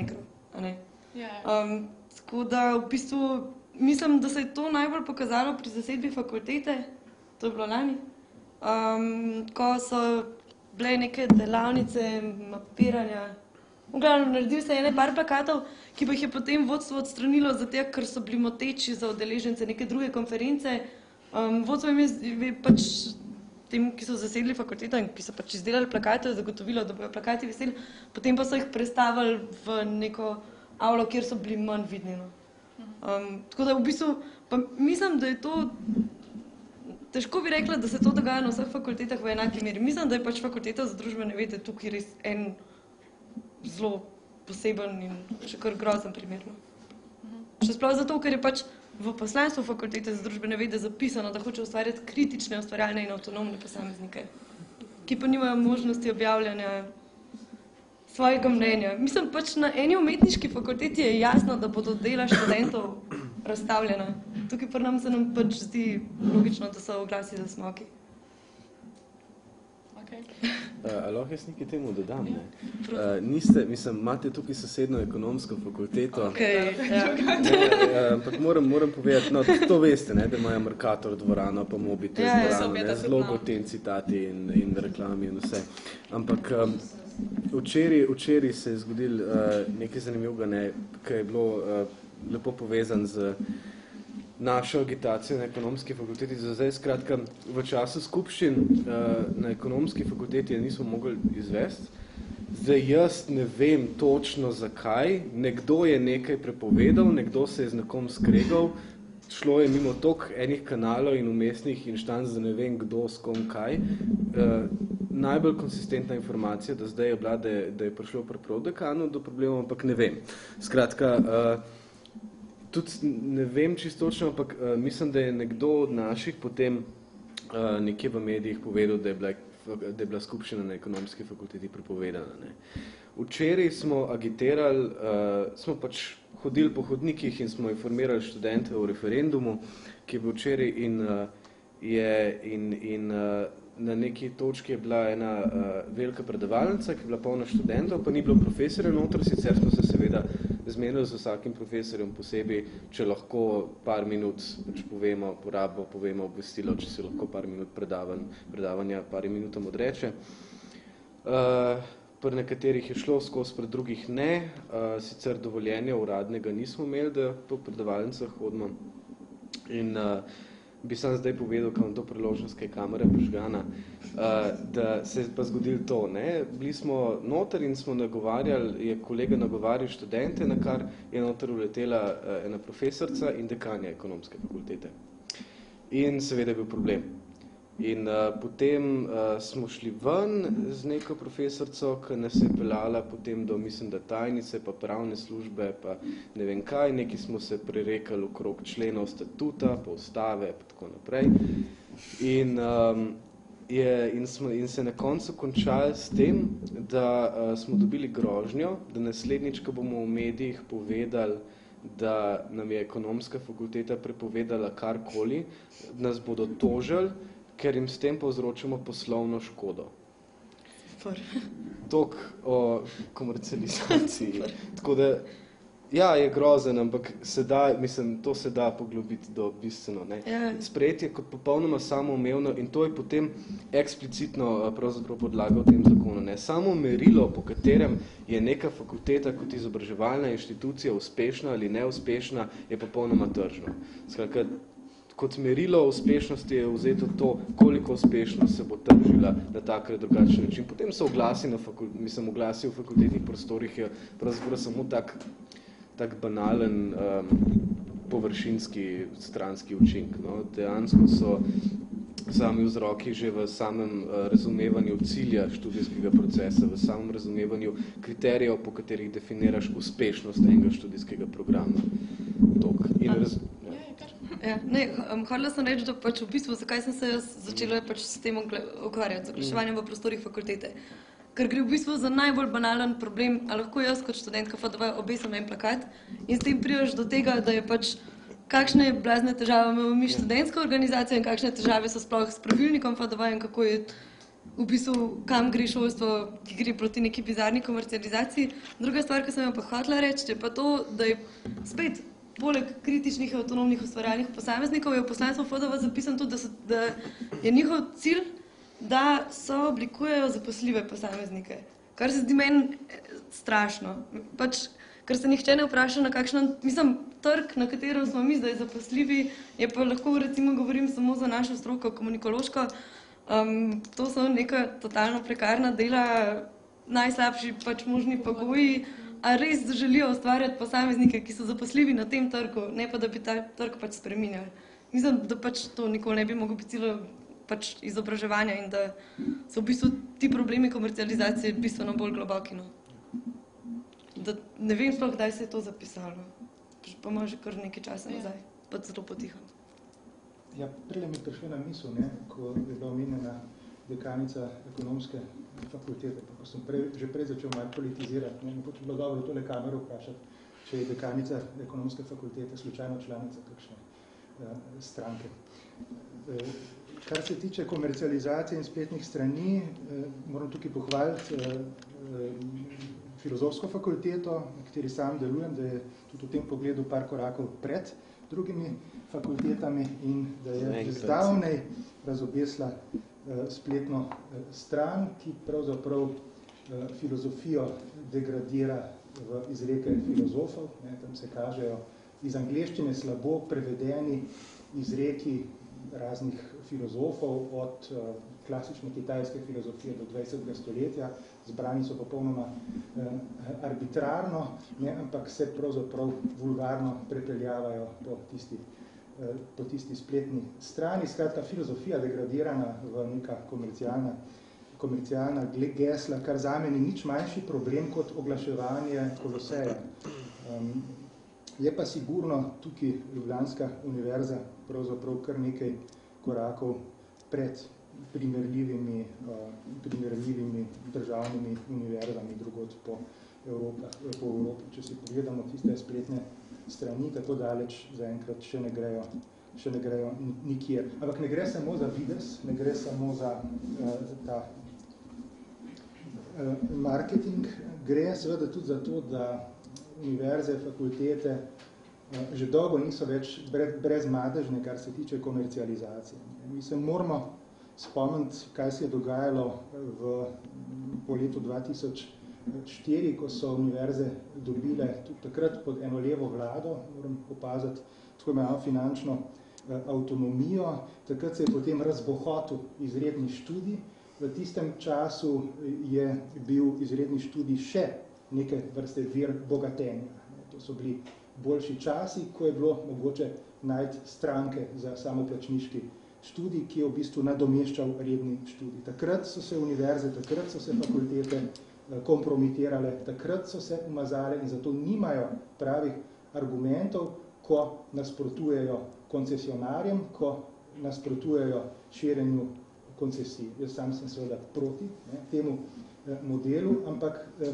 a ne. Ja, Um, tako da v bistvu mislim, da se je to najbolj pokazalo pri zasedbi fakultete, to je bilo lani, um, ko so bile neke delavnice, mapiranja. V glavnem, naredil se je ene par plakatov, ki pa jih je potem vodstvo odstranilo, zato ker so bili moteči za udeležence neke druge konference. Um, vodstvo jim je, je pač tem, ki so zasedli fakulteto in ki so pač izdelali plakate, zagotovilo, da bojo plakati veseli, potem pa so jih prestavili v neko avlo, kjer so bili manj vidni. No. Um, tako da v bistvu, pa mislim, da je to, težko bi rekla, da se to dogaja na vseh fakultetah v enaki meri. Mislim, da je pač fakulteta za družbene vede tukaj res en zelo poseben in še kar grozen primer. No. Še sploh zato, ker je pač v poslanstvu fakultete za družbene vede zapisano, da hoče ustvarjati kritične, ustvarjalne in avtonomne posameznike, ki pa nimajo možnosti objavljanja svojega mnenja. Mislim, pač na eni umetniški fakulteti je jasno, da bodo dela študentov razstavljena. Tukaj pa nam se nam pač zdi logično, da so oglasi za smoki. Okay. Uh, lahko jaz nekaj temu dodam, ne? Uh, niste, mislim, imate tukaj sosedno ekonomsko fakulteto. Okay, ja. Ampak moram, moram povedati, no, to veste, ne, da imajo Mercator dvorano, pa Mobitel ja, dvorano, ne, z logo, ten citati in, in reklami in vse. Ampak um, včeraj, včeraj se je zgodil uh, nekaj zanimivega, ne, ki je bilo uh, lepo povezan z našo agitacijo na ekonomski fakulteti. Za zdaj, skratka, v času skupščin uh, na ekonomski fakulteti je nismo mogli izvesti. Zdaj jaz ne vem točno zakaj. Nekdo je nekaj prepovedal, nekdo se je z nekom skregal, šlo je mimo tok enih kanalov in umestnih inštanc, da ne vem kdo s kom kaj. Uh, najbolj konsistentna informacija, da zdaj je bila, da je, da je prišlo pri prodekanu do problemov, ampak ne vem. Skratka, uh, tudi ne vem čisto točno, ampak uh, mislim, da je nekdo od naših potem uh, nekje v medijih povedal, da je bila, da je bila skupščina na ekonomski fakulteti prepovedana. Ne. Včeraj smo agiterali, uh, smo pač hodili po hodnikih in smo informirali študente o referendumu, ki je bil včeraj in, uh, je, in, in uh, na neki točki je bila ena uh, velika predavalnica, ki je bila polna študentov, pa ni bilo profesorja noter, sicer smo se seveda zmenili z vsakim profesorjem posebej, če lahko par minut pač povemo porabo, povemo obvestilo, če si lahko par minut predavan, predavanja par minutom odreče. Uh, pri nekaterih je šlo skozi, pri drugih ne, uh, sicer dovoljenja uradnega nismo imeli, da po predavalnicah hodimo. In uh, bi sam zdaj povedal, kam to priložnost, kaj kamera prižgana, uh, da se je pa zgodilo to. Ne? Bili smo noter in smo nagovarjali, je kolega nagovarjal študente, na kar je noter uletela uh, ena profesorca in dekanja ekonomske fakultete. In seveda je bil problem. In uh, potem uh, smo šli ven z neko profesorco, ki nas je peljala potem do, mislim, da tajnice, pa pravne službe, pa ne vem kaj, neki smo se prerekali okrog členov statuta, pa ustave, pa tako naprej. In, um, je, in, smo, in se na koncu končali s tem, da uh, smo dobili grožnjo, da naslednjič, ko bomo v medijih povedali, da nam je ekonomska fakulteta prepovedala karkoli, nas bodo tožili, ker jim s tem povzročamo poslovno škodo. Super. Tok o komercializaciji. Tako da, ja, je grozen, ampak se da, mislim, to se da poglobiti do bistveno. Ne? Ja. Sprejetje kot popolnoma samoumevno in to je potem eksplicitno pravzaprav podlaga v tem zakonu. Ne? Samo merilo, po katerem je neka fakulteta kot izobraževalna inštitucija uspešna ali neuspešna, je popolnoma tržno. Skratka, kot merilo uspešnosti je vzeto to, koliko uspešno se bo tržila na tak ali drugačen način. Potem so oglasi, na fakul... mislim, oglasi v fakultetnih prostorih je pravzaprav samo tak, tak banalen um, površinski stranski učink. No? Dejansko so sami vzroki že v samem uh, razumevanju cilja študijskega procesa, v samem razumevanju kriterijev, po katerih definiraš uspešnost enega študijskega programa. Tok. In raz... Ja, ne, um, hodila sem reči, da pač v bistvu, zakaj sem se jaz začela pač s tem ukvarjati, z oglaševanjem v prostorih fakultete. Ker gre v bistvu za najbolj banalen problem, a lahko jaz kot študentka F D V obesim en plakat in s tem prideš do tega, da je pač kakšne blazne težave imamo mi študentska organizacija in kakšne težave so sploh s pravilnikom F D V in kako je v bistvu, kam gre šolstvo, ki gre proti neki bizarni komercializaciji. Druga stvar, ki sem jo pa hotela reči, je pa to, da je spet poleg kritičnih avtonomnih ustvarjalnih posameznikov je v poslanstvu F D V zapisan tudi, da, so, da je njihov cilj, da so oblikujejo zaposljive posameznike. Kar se zdi meni strašno. Pač, ker se nihče ne vpraša na kakšen, mislim, trg, na katerem smo mi zdaj zaposljivi, je pa lahko, recimo, govorim samo za našo stroko, komunikološko, um, to so neka totalno prekarna dela, najslabši pač možni pogoji, a res želijo ustvarjati posameznike, ki so zaposljivi na tem trgu, ne pa, da bi ta trg pač spreminjali. Mislim, da pač to nikoli ne bi moglo biti cilj pač izobraževanja in da so v bistvu ti problemi komercializacije bistveno bolj globoki. No. Da ne vem sploh, kdaj se je to zapisalo. Pa ima že kar nekaj časa nazaj, pa zelo potiho. Ja, prej mi je prišla na misel, ne, ko je bila omenjena dekanica ekonomske fakultete, pa ko sem prej, že prej začel malo politizirati, ne, mogoče bilo dobro tole kamero vprašati, če je dekanica ekonomske fakultete slučajno članica kakšne uh, stranke. Uh, kar se tiče komercializacije in spletnih strani, uh, moram tukaj pohvaliti uh, uh, filozofsko fakulteto, na kateri sam delujem, da je tudi v tem pogledu par korakov pred drugimi fakultetami in da je že zdavnej razobesla uh, spletno uh, stran, ki pravzaprav uh, filozofijo degradira v izreke filozofov. Ne, tam se kažejo iz angleščine slabo prevedeni izreki raznih filozofov od uh, klasične kitajske filozofije do dvajsetega stoletja, zbrani so popolnoma eh, arbitrarno, ne, ampak se pravzaprav vulgarno prepeljavajo po tisti, eh, po tisti spletni strani. Skratka, filozofija degradirana v neka komercialna, komercialna gesla, kar zame ni nič manjši problem kot oglaševanje Koloseja. Um, je pa sigurno tukaj Ljubljanska univerza pravzaprav kar nekaj korakov pred primerljivimi, uh, primerljivimi državnimi univerzami drugod po, Evropa, po Evropi. Če si pogledamo tiste spletne strani, tako daleč zaenkrat še ne grejo, še ne grejo nikjer. Ampak ne gre samo za vides, ne gre samo za uh, ta uh, marketing, gre seveda tudi za to, da univerze, fakultete uh, že dolgo niso več brezmadežne, kar se tiče komercializacije. Mi se moramo spomniti, kaj se je dogajalo v, po letu dva tisoč štiri, ko so univerze dobile tudi takrat pod eno levo vlado, moram opaziti, tako imamo finančno eh, avtonomijo. Takrat se je potem razbohotil izredni študij. V tistem času je bil izredni študij še neke vrste vir bogatenja. To so bili boljši časi, ko je bilo mogoče najti stranke za samoplačniški študij, ki je v bistvu nadomeščal redni študij. Takrat so se univerze, takrat so se fakultete kompromitirale, takrat so se umazale in zato nimajo pravih argumentov, ko nasprotujejo koncesionarjem, ko nasprotujejo širjenju koncesij. Jaz sam sem seveda proti ne, temu eh, modelu, ampak eh,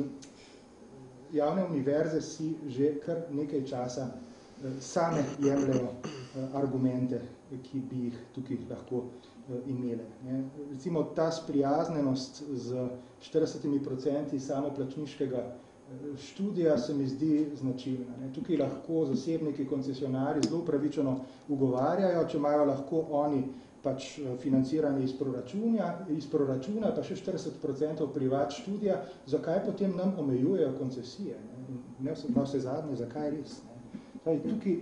javne univerze si že kar nekaj časa eh, same jemljajo eh, argumente, ki bi jih tukaj lahko uh, imele. Ne. Recimo ta sprijaznenost z štiridesetimi procenti samoplačniškega uh, študija se mi zdi značilna. Ne. Tukaj lahko zasebniki, koncesionarji zelo upravičeno ugovarjajo, če imajo lahko oni pač financiranje iz proračuna, iz proračuna pa še štirideset procentov privat študija, zakaj potem nam omejujejo koncesije? Ne, ne vse, vse zadnje, zakaj res? Ne. Taj, tukaj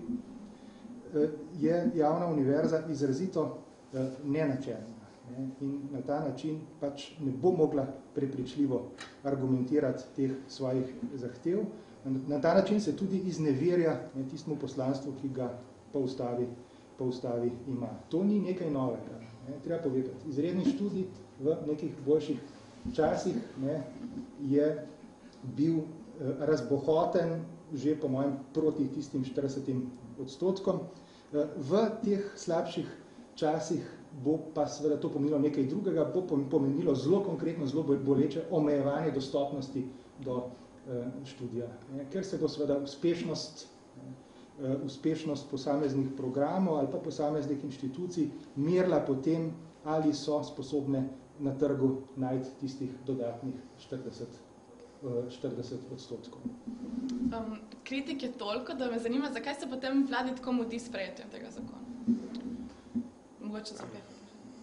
je javna univerza izrazito nenačelna ne? In na ta način pač ne bo mogla prepričljivo argumentirati teh svojih zahtev. Na ta način se tudi izneverja ne, tistemu poslanstvu, ki ga po ustavi, po ustavi ima. To ni nekaj novega. Ne? Treba povedati. Izredni študij v nekih boljših časih ne, je bil razbohoten že po mojem proti tistim štiridesetim odstotkom. V teh slabših časih bo pa seveda to pomenilo nekaj drugega, bo pomenilo zelo konkretno, zelo boleče omejevanje dostopnosti do študija. Ker se bo seveda uspešnost, uspešnost posameznih programov ali pa posameznih inštitucij merila potem, ali so sposobne na trgu najti tistih dodatnih štirideset, štirideset odstotkov. Um, kritik je toliko, da me zanima, zakaj se potem vladi tako mudi s sprejetjem tega zakona? Mogoče za pet.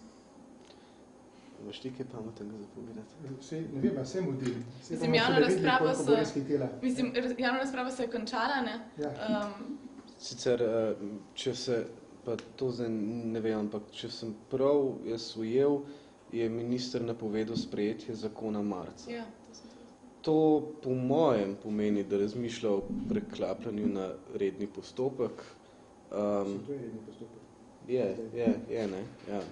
Imaš ti kaj pametnega za povedati? Vse, ne vem, vse mudi. Mislim, javna razprava so, mislim, javna razprava se je končala, ne? Ja. Um, Sicer, če se, pa to zdaj ne vem, ampak če sem prav jaz ujel, je minister napovedal sprejetje zakona marca. Ja, to sem tudi. To po mojem pomeni, da razmišlja o preklapljanju na redni postopek. Um, to je redni postopek. Je, je, je, ne, ja.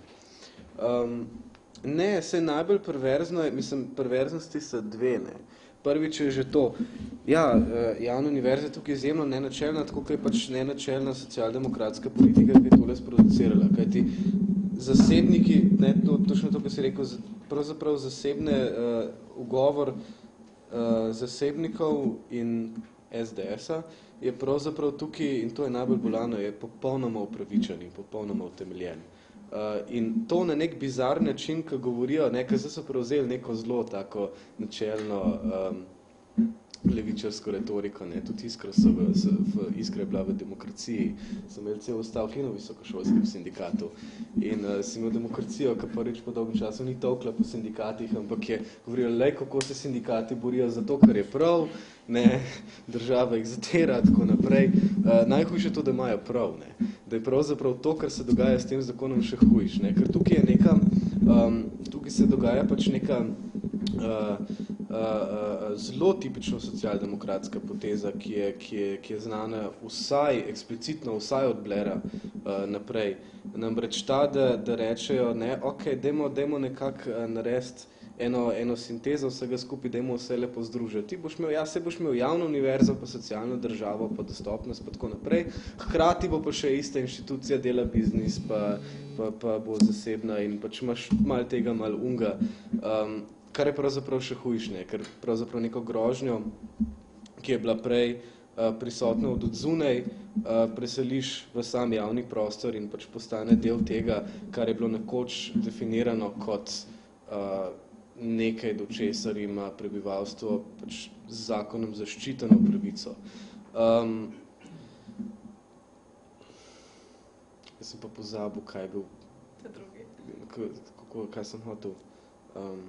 Um, ne, se najbolj perverzno je, mislim, perverznosti so dve, ne. Prvič je že to, ja, javna univerza je tukaj izjemno nenačelna, tako kot je pač nenačelna socialdemokratska politika, ki je tole sproducirala, kajti zasebniki, ne, to, točno to, kar si rekel, pravzaprav zasebne uh, ugovor uh, zasebnikov in es de es-a je pravzaprav tukaj, in to je najbolj bolano, je popolnoma upravičen in popolnoma utemeljen. Uh, in to na nek bizar način, ko govorijo, ne, ker so prevzeli neko zelo tako načelno um, levičarsko retoriko, ne, tudi Iskra, so v, so, v, Iskra je bila v demokraciji, sem imel cel stavki na visokošolskih sindikatov in uh, si imel demokracijo, ki pa reč po dolgem času ni tolkla po sindikatih, ampak je govorila, lej, kako se sindikati borijo za to, kar je prav, ne, država jih zatera, tako naprej. Uh, najhujše to, da imajo prav, ne, da je pravzaprav to, kar se dogaja s tem zakonom še hujš, ne, ker tukaj je neka, um, tukaj se dogaja pač neka uh, Uh, uh, zelo tipično socialdemokratska poteza, ki je, ki je, ki je znana vsaj, eksplicitno vsaj od Blaira uh, naprej. Namreč ta, da, da rečejo, ne, ok, dajmo, dajmo nekako uh, narediti eno, eno sintezo vsega skupaj, dajmo vse lepo združiti. Ti boš imel, ja, se boš imel javno univerzo, pa socialno državo, pa dostopnost, pa tako naprej. Hkrati bo pa še ista inštitucija dela biznis, pa, pa, pa bo zasebna in pač imaš malo tega, malo unga. Um, kar je pravzaprav še hujšne, ker pravzaprav neko grožnjo, ki je bila prej uh, prisotna od odzunaj, uh, preseliš v sam javni prostor in pač postane del tega, kar je bilo nekoč definirano kot uh, nekaj, do česar ima prebivalstvo pač z zakonom zaščiteno pravico. Um, jaz sem pa pozabil, kaj je bil, Te drugi. kako, kaj sem hotel. Um,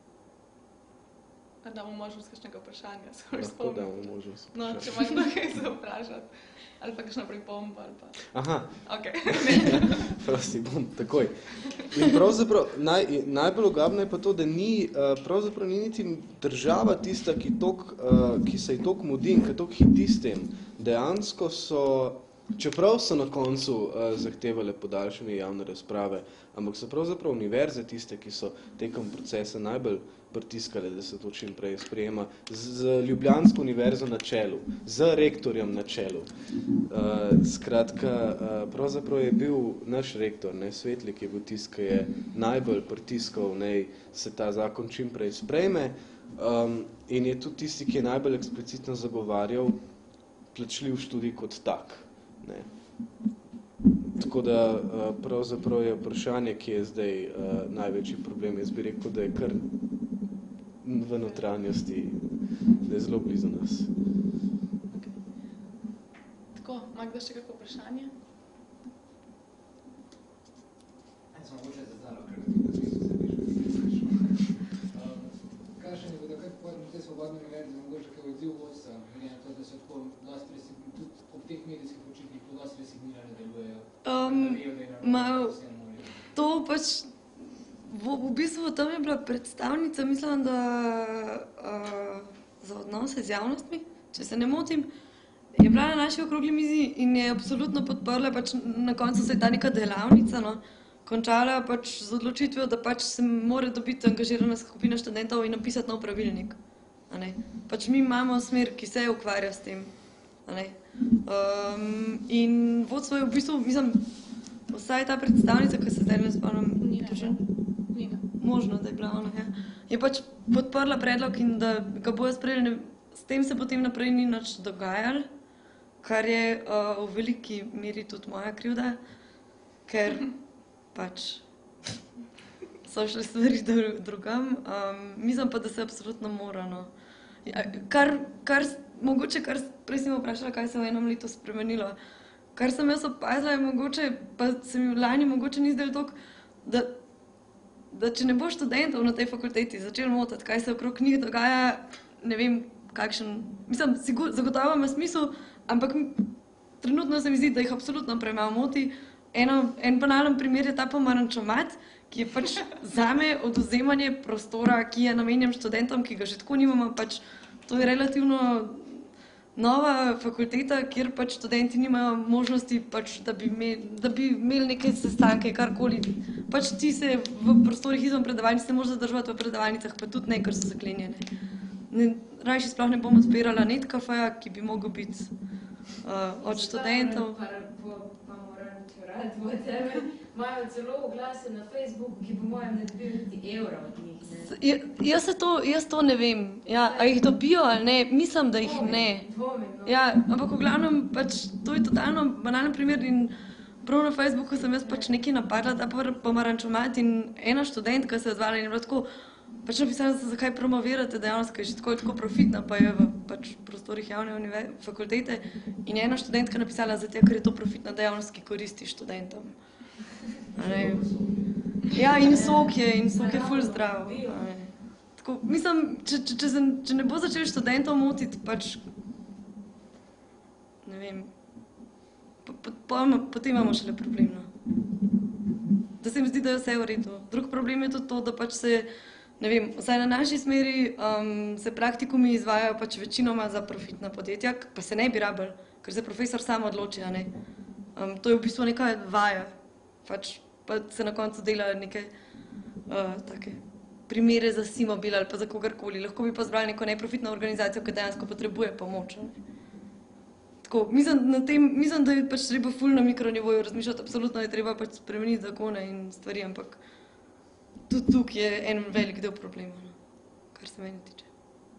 A damo možnost kakšnega vprašanja, se moraš lahko spomniti. damo možnost. No, če imaš nekaj se vprašati. Ali pa kakšna pripomba, ali pa... Aha, Ok. prosti, bom, takoj. In pravzaprav, naj, najbolj ogabno je pa to, da ni, pravzaprav ni niti država tista, ki, tok, ki se je tok mudi in ki tok hiti s tem. Dejansko so, čeprav so na koncu zahtevale podaljšanje javne razprave, ampak so pravzaprav univerze tiste, ki so tekom procesa najbolj pritiskale, da se to čim prej sprejema, z, z Ljubljansko univerzo na čelu, z rektorjem na čelu. Uh, skratka, uh, pravzaprav je bil naš rektor, ne, Svetlik, je bil tist, ki je najbolj pritiskal, ne, se ta zakon čim prej sprejme, um, in je tudi tisti, ki je najbolj eksplicitno zagovarjal plačljiv študij kot tak. Ne. Tako da uh, pravzaprav je vprašanje, ki je zdaj uh, največji problem. Jaz bi rekel, da je kar v notranjosti, da je zelo blizu nas. Okay. Tako, Magda, še kako vprašanje? Ja sem mogoče zaznalo, ker v smislu se piše. Kakšen je bodo, kako potem te svobodne univerze, mogoče kaj odziv vodstva, glede na to, da so tako dosti resignirani, tudi ob teh medijskih očitkih po dosti resignirani delujejo. Um, ma, to pač, v, v bistvu tam je bila predstavnica, mislim, da uh, za odnose z javnostmi, če se ne motim, je bila na naši okrogli mizi in je absolutno podprla, pač na koncu se je ta neka delavnica, no, končala pač z odločitvijo, da pač se mora dobiti angažirana skupina študentov in napisati nov pravilnik. A ne? Pač mi imamo smer, ki se ukvarja s tem. A ne? Um, in vodstvo je v bistvu, mislim, vsaj ta predstavnica, ki se zdaj ne spomnim, Nina. Nina. Možno, da je bila ona, ja. Je pač podprla predlog in da ga bojo sprejeli, s tem se potem naprej ni nič dogajalo, kar je uh, v veliki meri tudi moja krivda, ker pač so šle stvari drugam. Um, mislim pa, da se absolutno mora. No. Ja, kar, kar, mogoče, kar prej si me vprašala, kaj se je v enem letu spremenilo. Kar sem jaz opazila, je mogoče, pa se mi lani mogoče ni zdelo toliko, da, da če ne bo študentov na tej fakulteti začeli motiti, kaj se okrog njih dogaja, ne vem, kakšen, mislim, sigur, zagotovo ima smisel, ampak trenutno se mi zdi, da jih absolutno premalo moti. Eno, en banalen primer je ta pomarančomat, ki je pač zame odvzemanje prostora, ki je namenjen študentom, ki ga že tako nimamo, pač to je relativno nova fakulteta, kjer pač študenti nimajo možnosti, pač, da, bi imeli, da bi imeli neke sestanke, karkoli. Pač ti se v prostorih izven predavalnic ne moreš zadržati v predavalnicah, pa tudi ne, ker so zaklenjene. Ne, rajši sploh ne bom odpirala net kafeja, ki bi mogel biti uh, od študentov. Imajo celo oglase na Facebooku, ki po mojem ne dobijo niti evra od njih. Ne? Ja, jaz, to, jaz to ne vem. Ja, a jih dobijo ali ne? Mislim, da jih ne. Dvomim, no. Ja, ampak v glavnem, pač, to je totalno banalen primer in prav na Facebooku sem jaz pač nekaj napadla, da pomarančomat in ena študentka se je odzvala in je bilo tako, pač napisala sem, zakaj promovirate dejavnost, ki je že tako, tako profitna, pa je v pač, prostorih javne fakultete in je ena študentka napisala, zato, ker je to profitna dejavnost, ki koristi študentom. Ja, in sok je, in sok je ful zdrav. Tako, mislim, če, če, če, se, če ne bo začel študentov motiti, pač, ne vem, po, po, po, potem imamo šele problem. No. Da se mi zdi, da je vse v redu. Drug problem je tudi to, da pač se, ne vem, vsaj na naši smeri um, se praktikumi izvajajo pač večinoma za profitna podjetja, pa se ne bi rabili, ker se profesor sam odloči, a ne. Um, to je v bistvu neka vaja. Pač, pa se na koncu dela neke uh, take primere za Simobil ali pa za kogarkoli. Lahko bi pa zbrali neko neprofitno organizacijo, ki dejansko potrebuje pomoč. Ne? Tako, mislim, na tem, mislim, da je pač treba ful na mikronivoju razmišljati, absolutno je treba pač spremeniti zakone in stvari, ampak tudi tukaj je en velik del problema, no? Kar se meni tiče.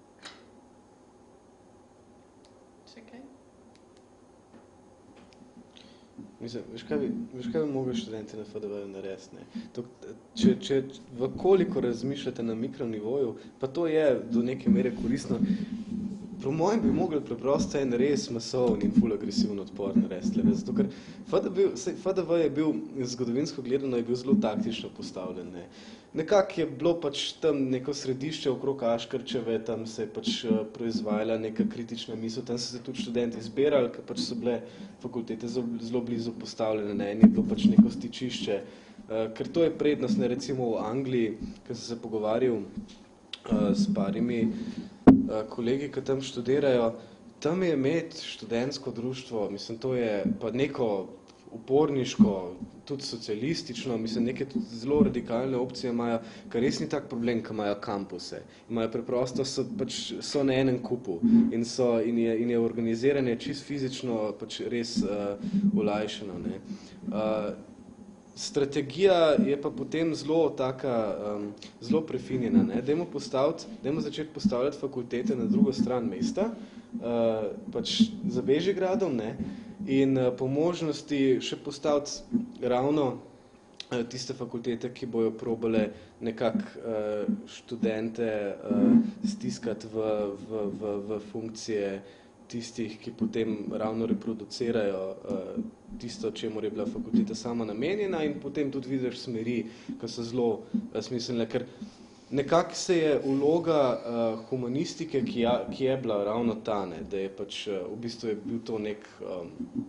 Mislim, veš kaj bi, veš kaj bi mogli študenti na F D V-ju narediti, ne? To, če, če vkoliko razmišljate na mikronivoju, pa to je do neke mere koristno, po mojem bi mogli preprosto en res masovni in ful agresivno odpor narediti. Zato, ker F D V je bil, zgodovinsko gledano, je bil zelo taktično postavljen, ne? Nekako je bilo pač tam neko središče okrog Aškerčeve, tam se je pač proizvajala neka kritična misel, tam so se tudi študenti zbirali, ker pač so bile fakultete zelo blizu postavljene, ne, in je bilo pač neko stičišče. Ker to je prednost, ne, recimo v Angliji, ker sem se pogovarjal s parimi kolegi, ki tam študirajo, tam je imeti študentsko društvo, mislim, to je pa neko uporniško, tudi socialistično, mislim, neke zelo radikalne opcije imajo, kar res ni tak problem, ki imajo kampuse. Imajo preprosto, so, pač, so na enem kupu in, so, in, je, in je organiziranje čisto fizično pač res uh, olajšano. Ne. Uh, strategija je pa potem zelo taka, um, zelo prefinjena. Ne. Dajmo postaviti, dajmo začeti postavljati fakultete na drugo stran mesta, uh, pač za Bežigradom, ne, in uh, po možnosti še postaviti ravno uh, tiste fakultete, ki bojo probale nekako uh, študente uh, stiskati v, v, v, v funkcije tistih, ki potem ravno reproducirajo uh, tisto, čemu je bila fakulteta sama namenjena, in potem tudi vidiš smeri, ki so zelo uh, smiselne, ker nekako se je vloga uh, humanistike, ki je, ki je bila ravno ta, ne, da je pač uh, v bistvu je bil to nek um,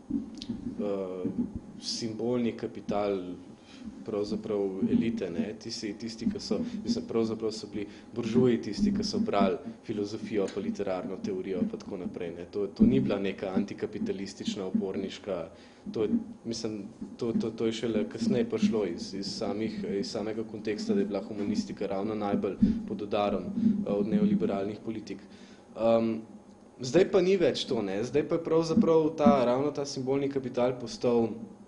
uh, simbolni kapital pravzaprav elite, ne, tisti, tisti, ki so, mislim, pravzaprav so bili buržuji, tisti, ki so brali filozofijo, pa literarno teorijo, pa tako naprej, ne. To, to ni bila neka antikapitalistična, oporniška, to, mislim, to, to, to je šele kasneje prišlo iz, iz, samih, iz samega konteksta, da je bila humanistika ravno najbolj pod udarom od neoliberalnih politik. Um, zdaj pa ni več to, ne, zdaj pa je pravzaprav ta, ravno ta simbolni kapital postal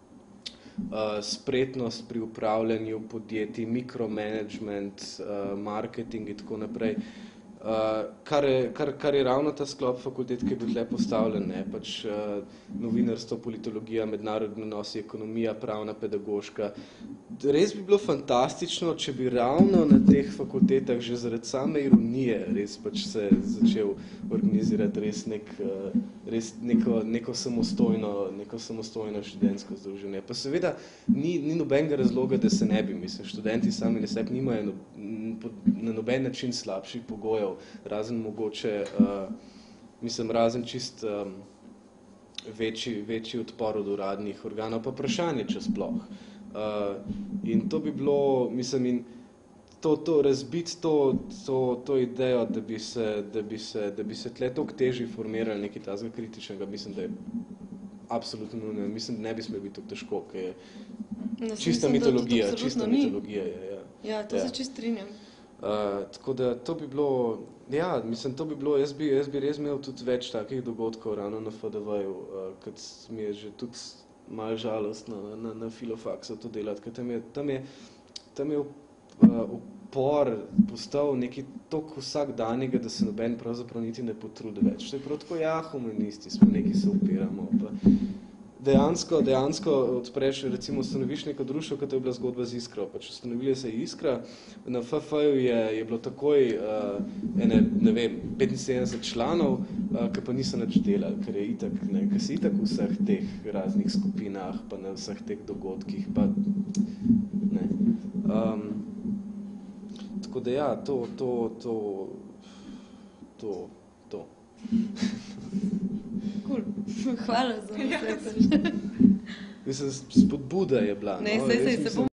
Uh, spretnost pri upravljanju podjetij, mikromanagement, uh, marketing in tako naprej. Uh, kar, je, kar, kar je ravno ta sklop fakultet, ki je bil tle postavljen, ne, pač uh, novinarstvo, politologija, mednarodni odnosi, ekonomija, pravna, pedagoška. Res bi bilo fantastično, če bi ravno na teh fakultetah že zaradi same ironije res pač se začel organizirati res, nek, uh, res neko, neko, samostojno, neko samostojno študentsko združenje. Pa seveda ni, ni nobenega razloga, da se ne bi, mislim, študenti sami na sebi nimajo no, na noben način slabših pogojev, razen mogoče, uh, mislim, razen čist um, večji, večji odpor od uradnih organov, pa vprašanje, če sploh. Uh, in to bi bilo, mislim, in to, to razbiti to, to, to idejo, da bi se, da bi se, da bi se tle toliko težje formirali nekaj tazga kritičnega, mislim, da je absolutno ne, mislim, da ne bi smeli biti tako težko, ker je No, čista mislim, mitologija, da to čista ni. mitologija je, ja. Ja, to Ja. se čist strinjam. Uh, tako da to bi bilo, ja, mislim, to bi bilo, jaz bi, jaz bi res imel tudi več takih dogodkov ravno na F D V-ju, uh, kot mi je že tudi malo žalostno na, na, na filofaksu to delati, ker tam je, tam je, tam je uh, upor postal nekaj toliko vsakdanjega, da se noben pravzaprav niti ne potrudi več. To je prav tako, ja, humanisti smo, nekaj se upiramo, pa Dejansko, dejansko odpreš, recimo ustanoviš neko društvo, kot je bila zgodba z Iskro. Pač ustanovili se Iskra, na F F ju je, je bilo takoj uh, ene, ne vem, petinsedemdeset članov, uh, ki pa niso nič delali, ker je itak, ne, ker si itak v vseh teh raznih skupinah, pa na vseh teh dogodkih, pa ne. Um, tako da ja, to, to, to, to, to. Cool. Hvala za vse. Mislim, spodbuda je bila. Ne, no, sej, res sej, se mislim, bom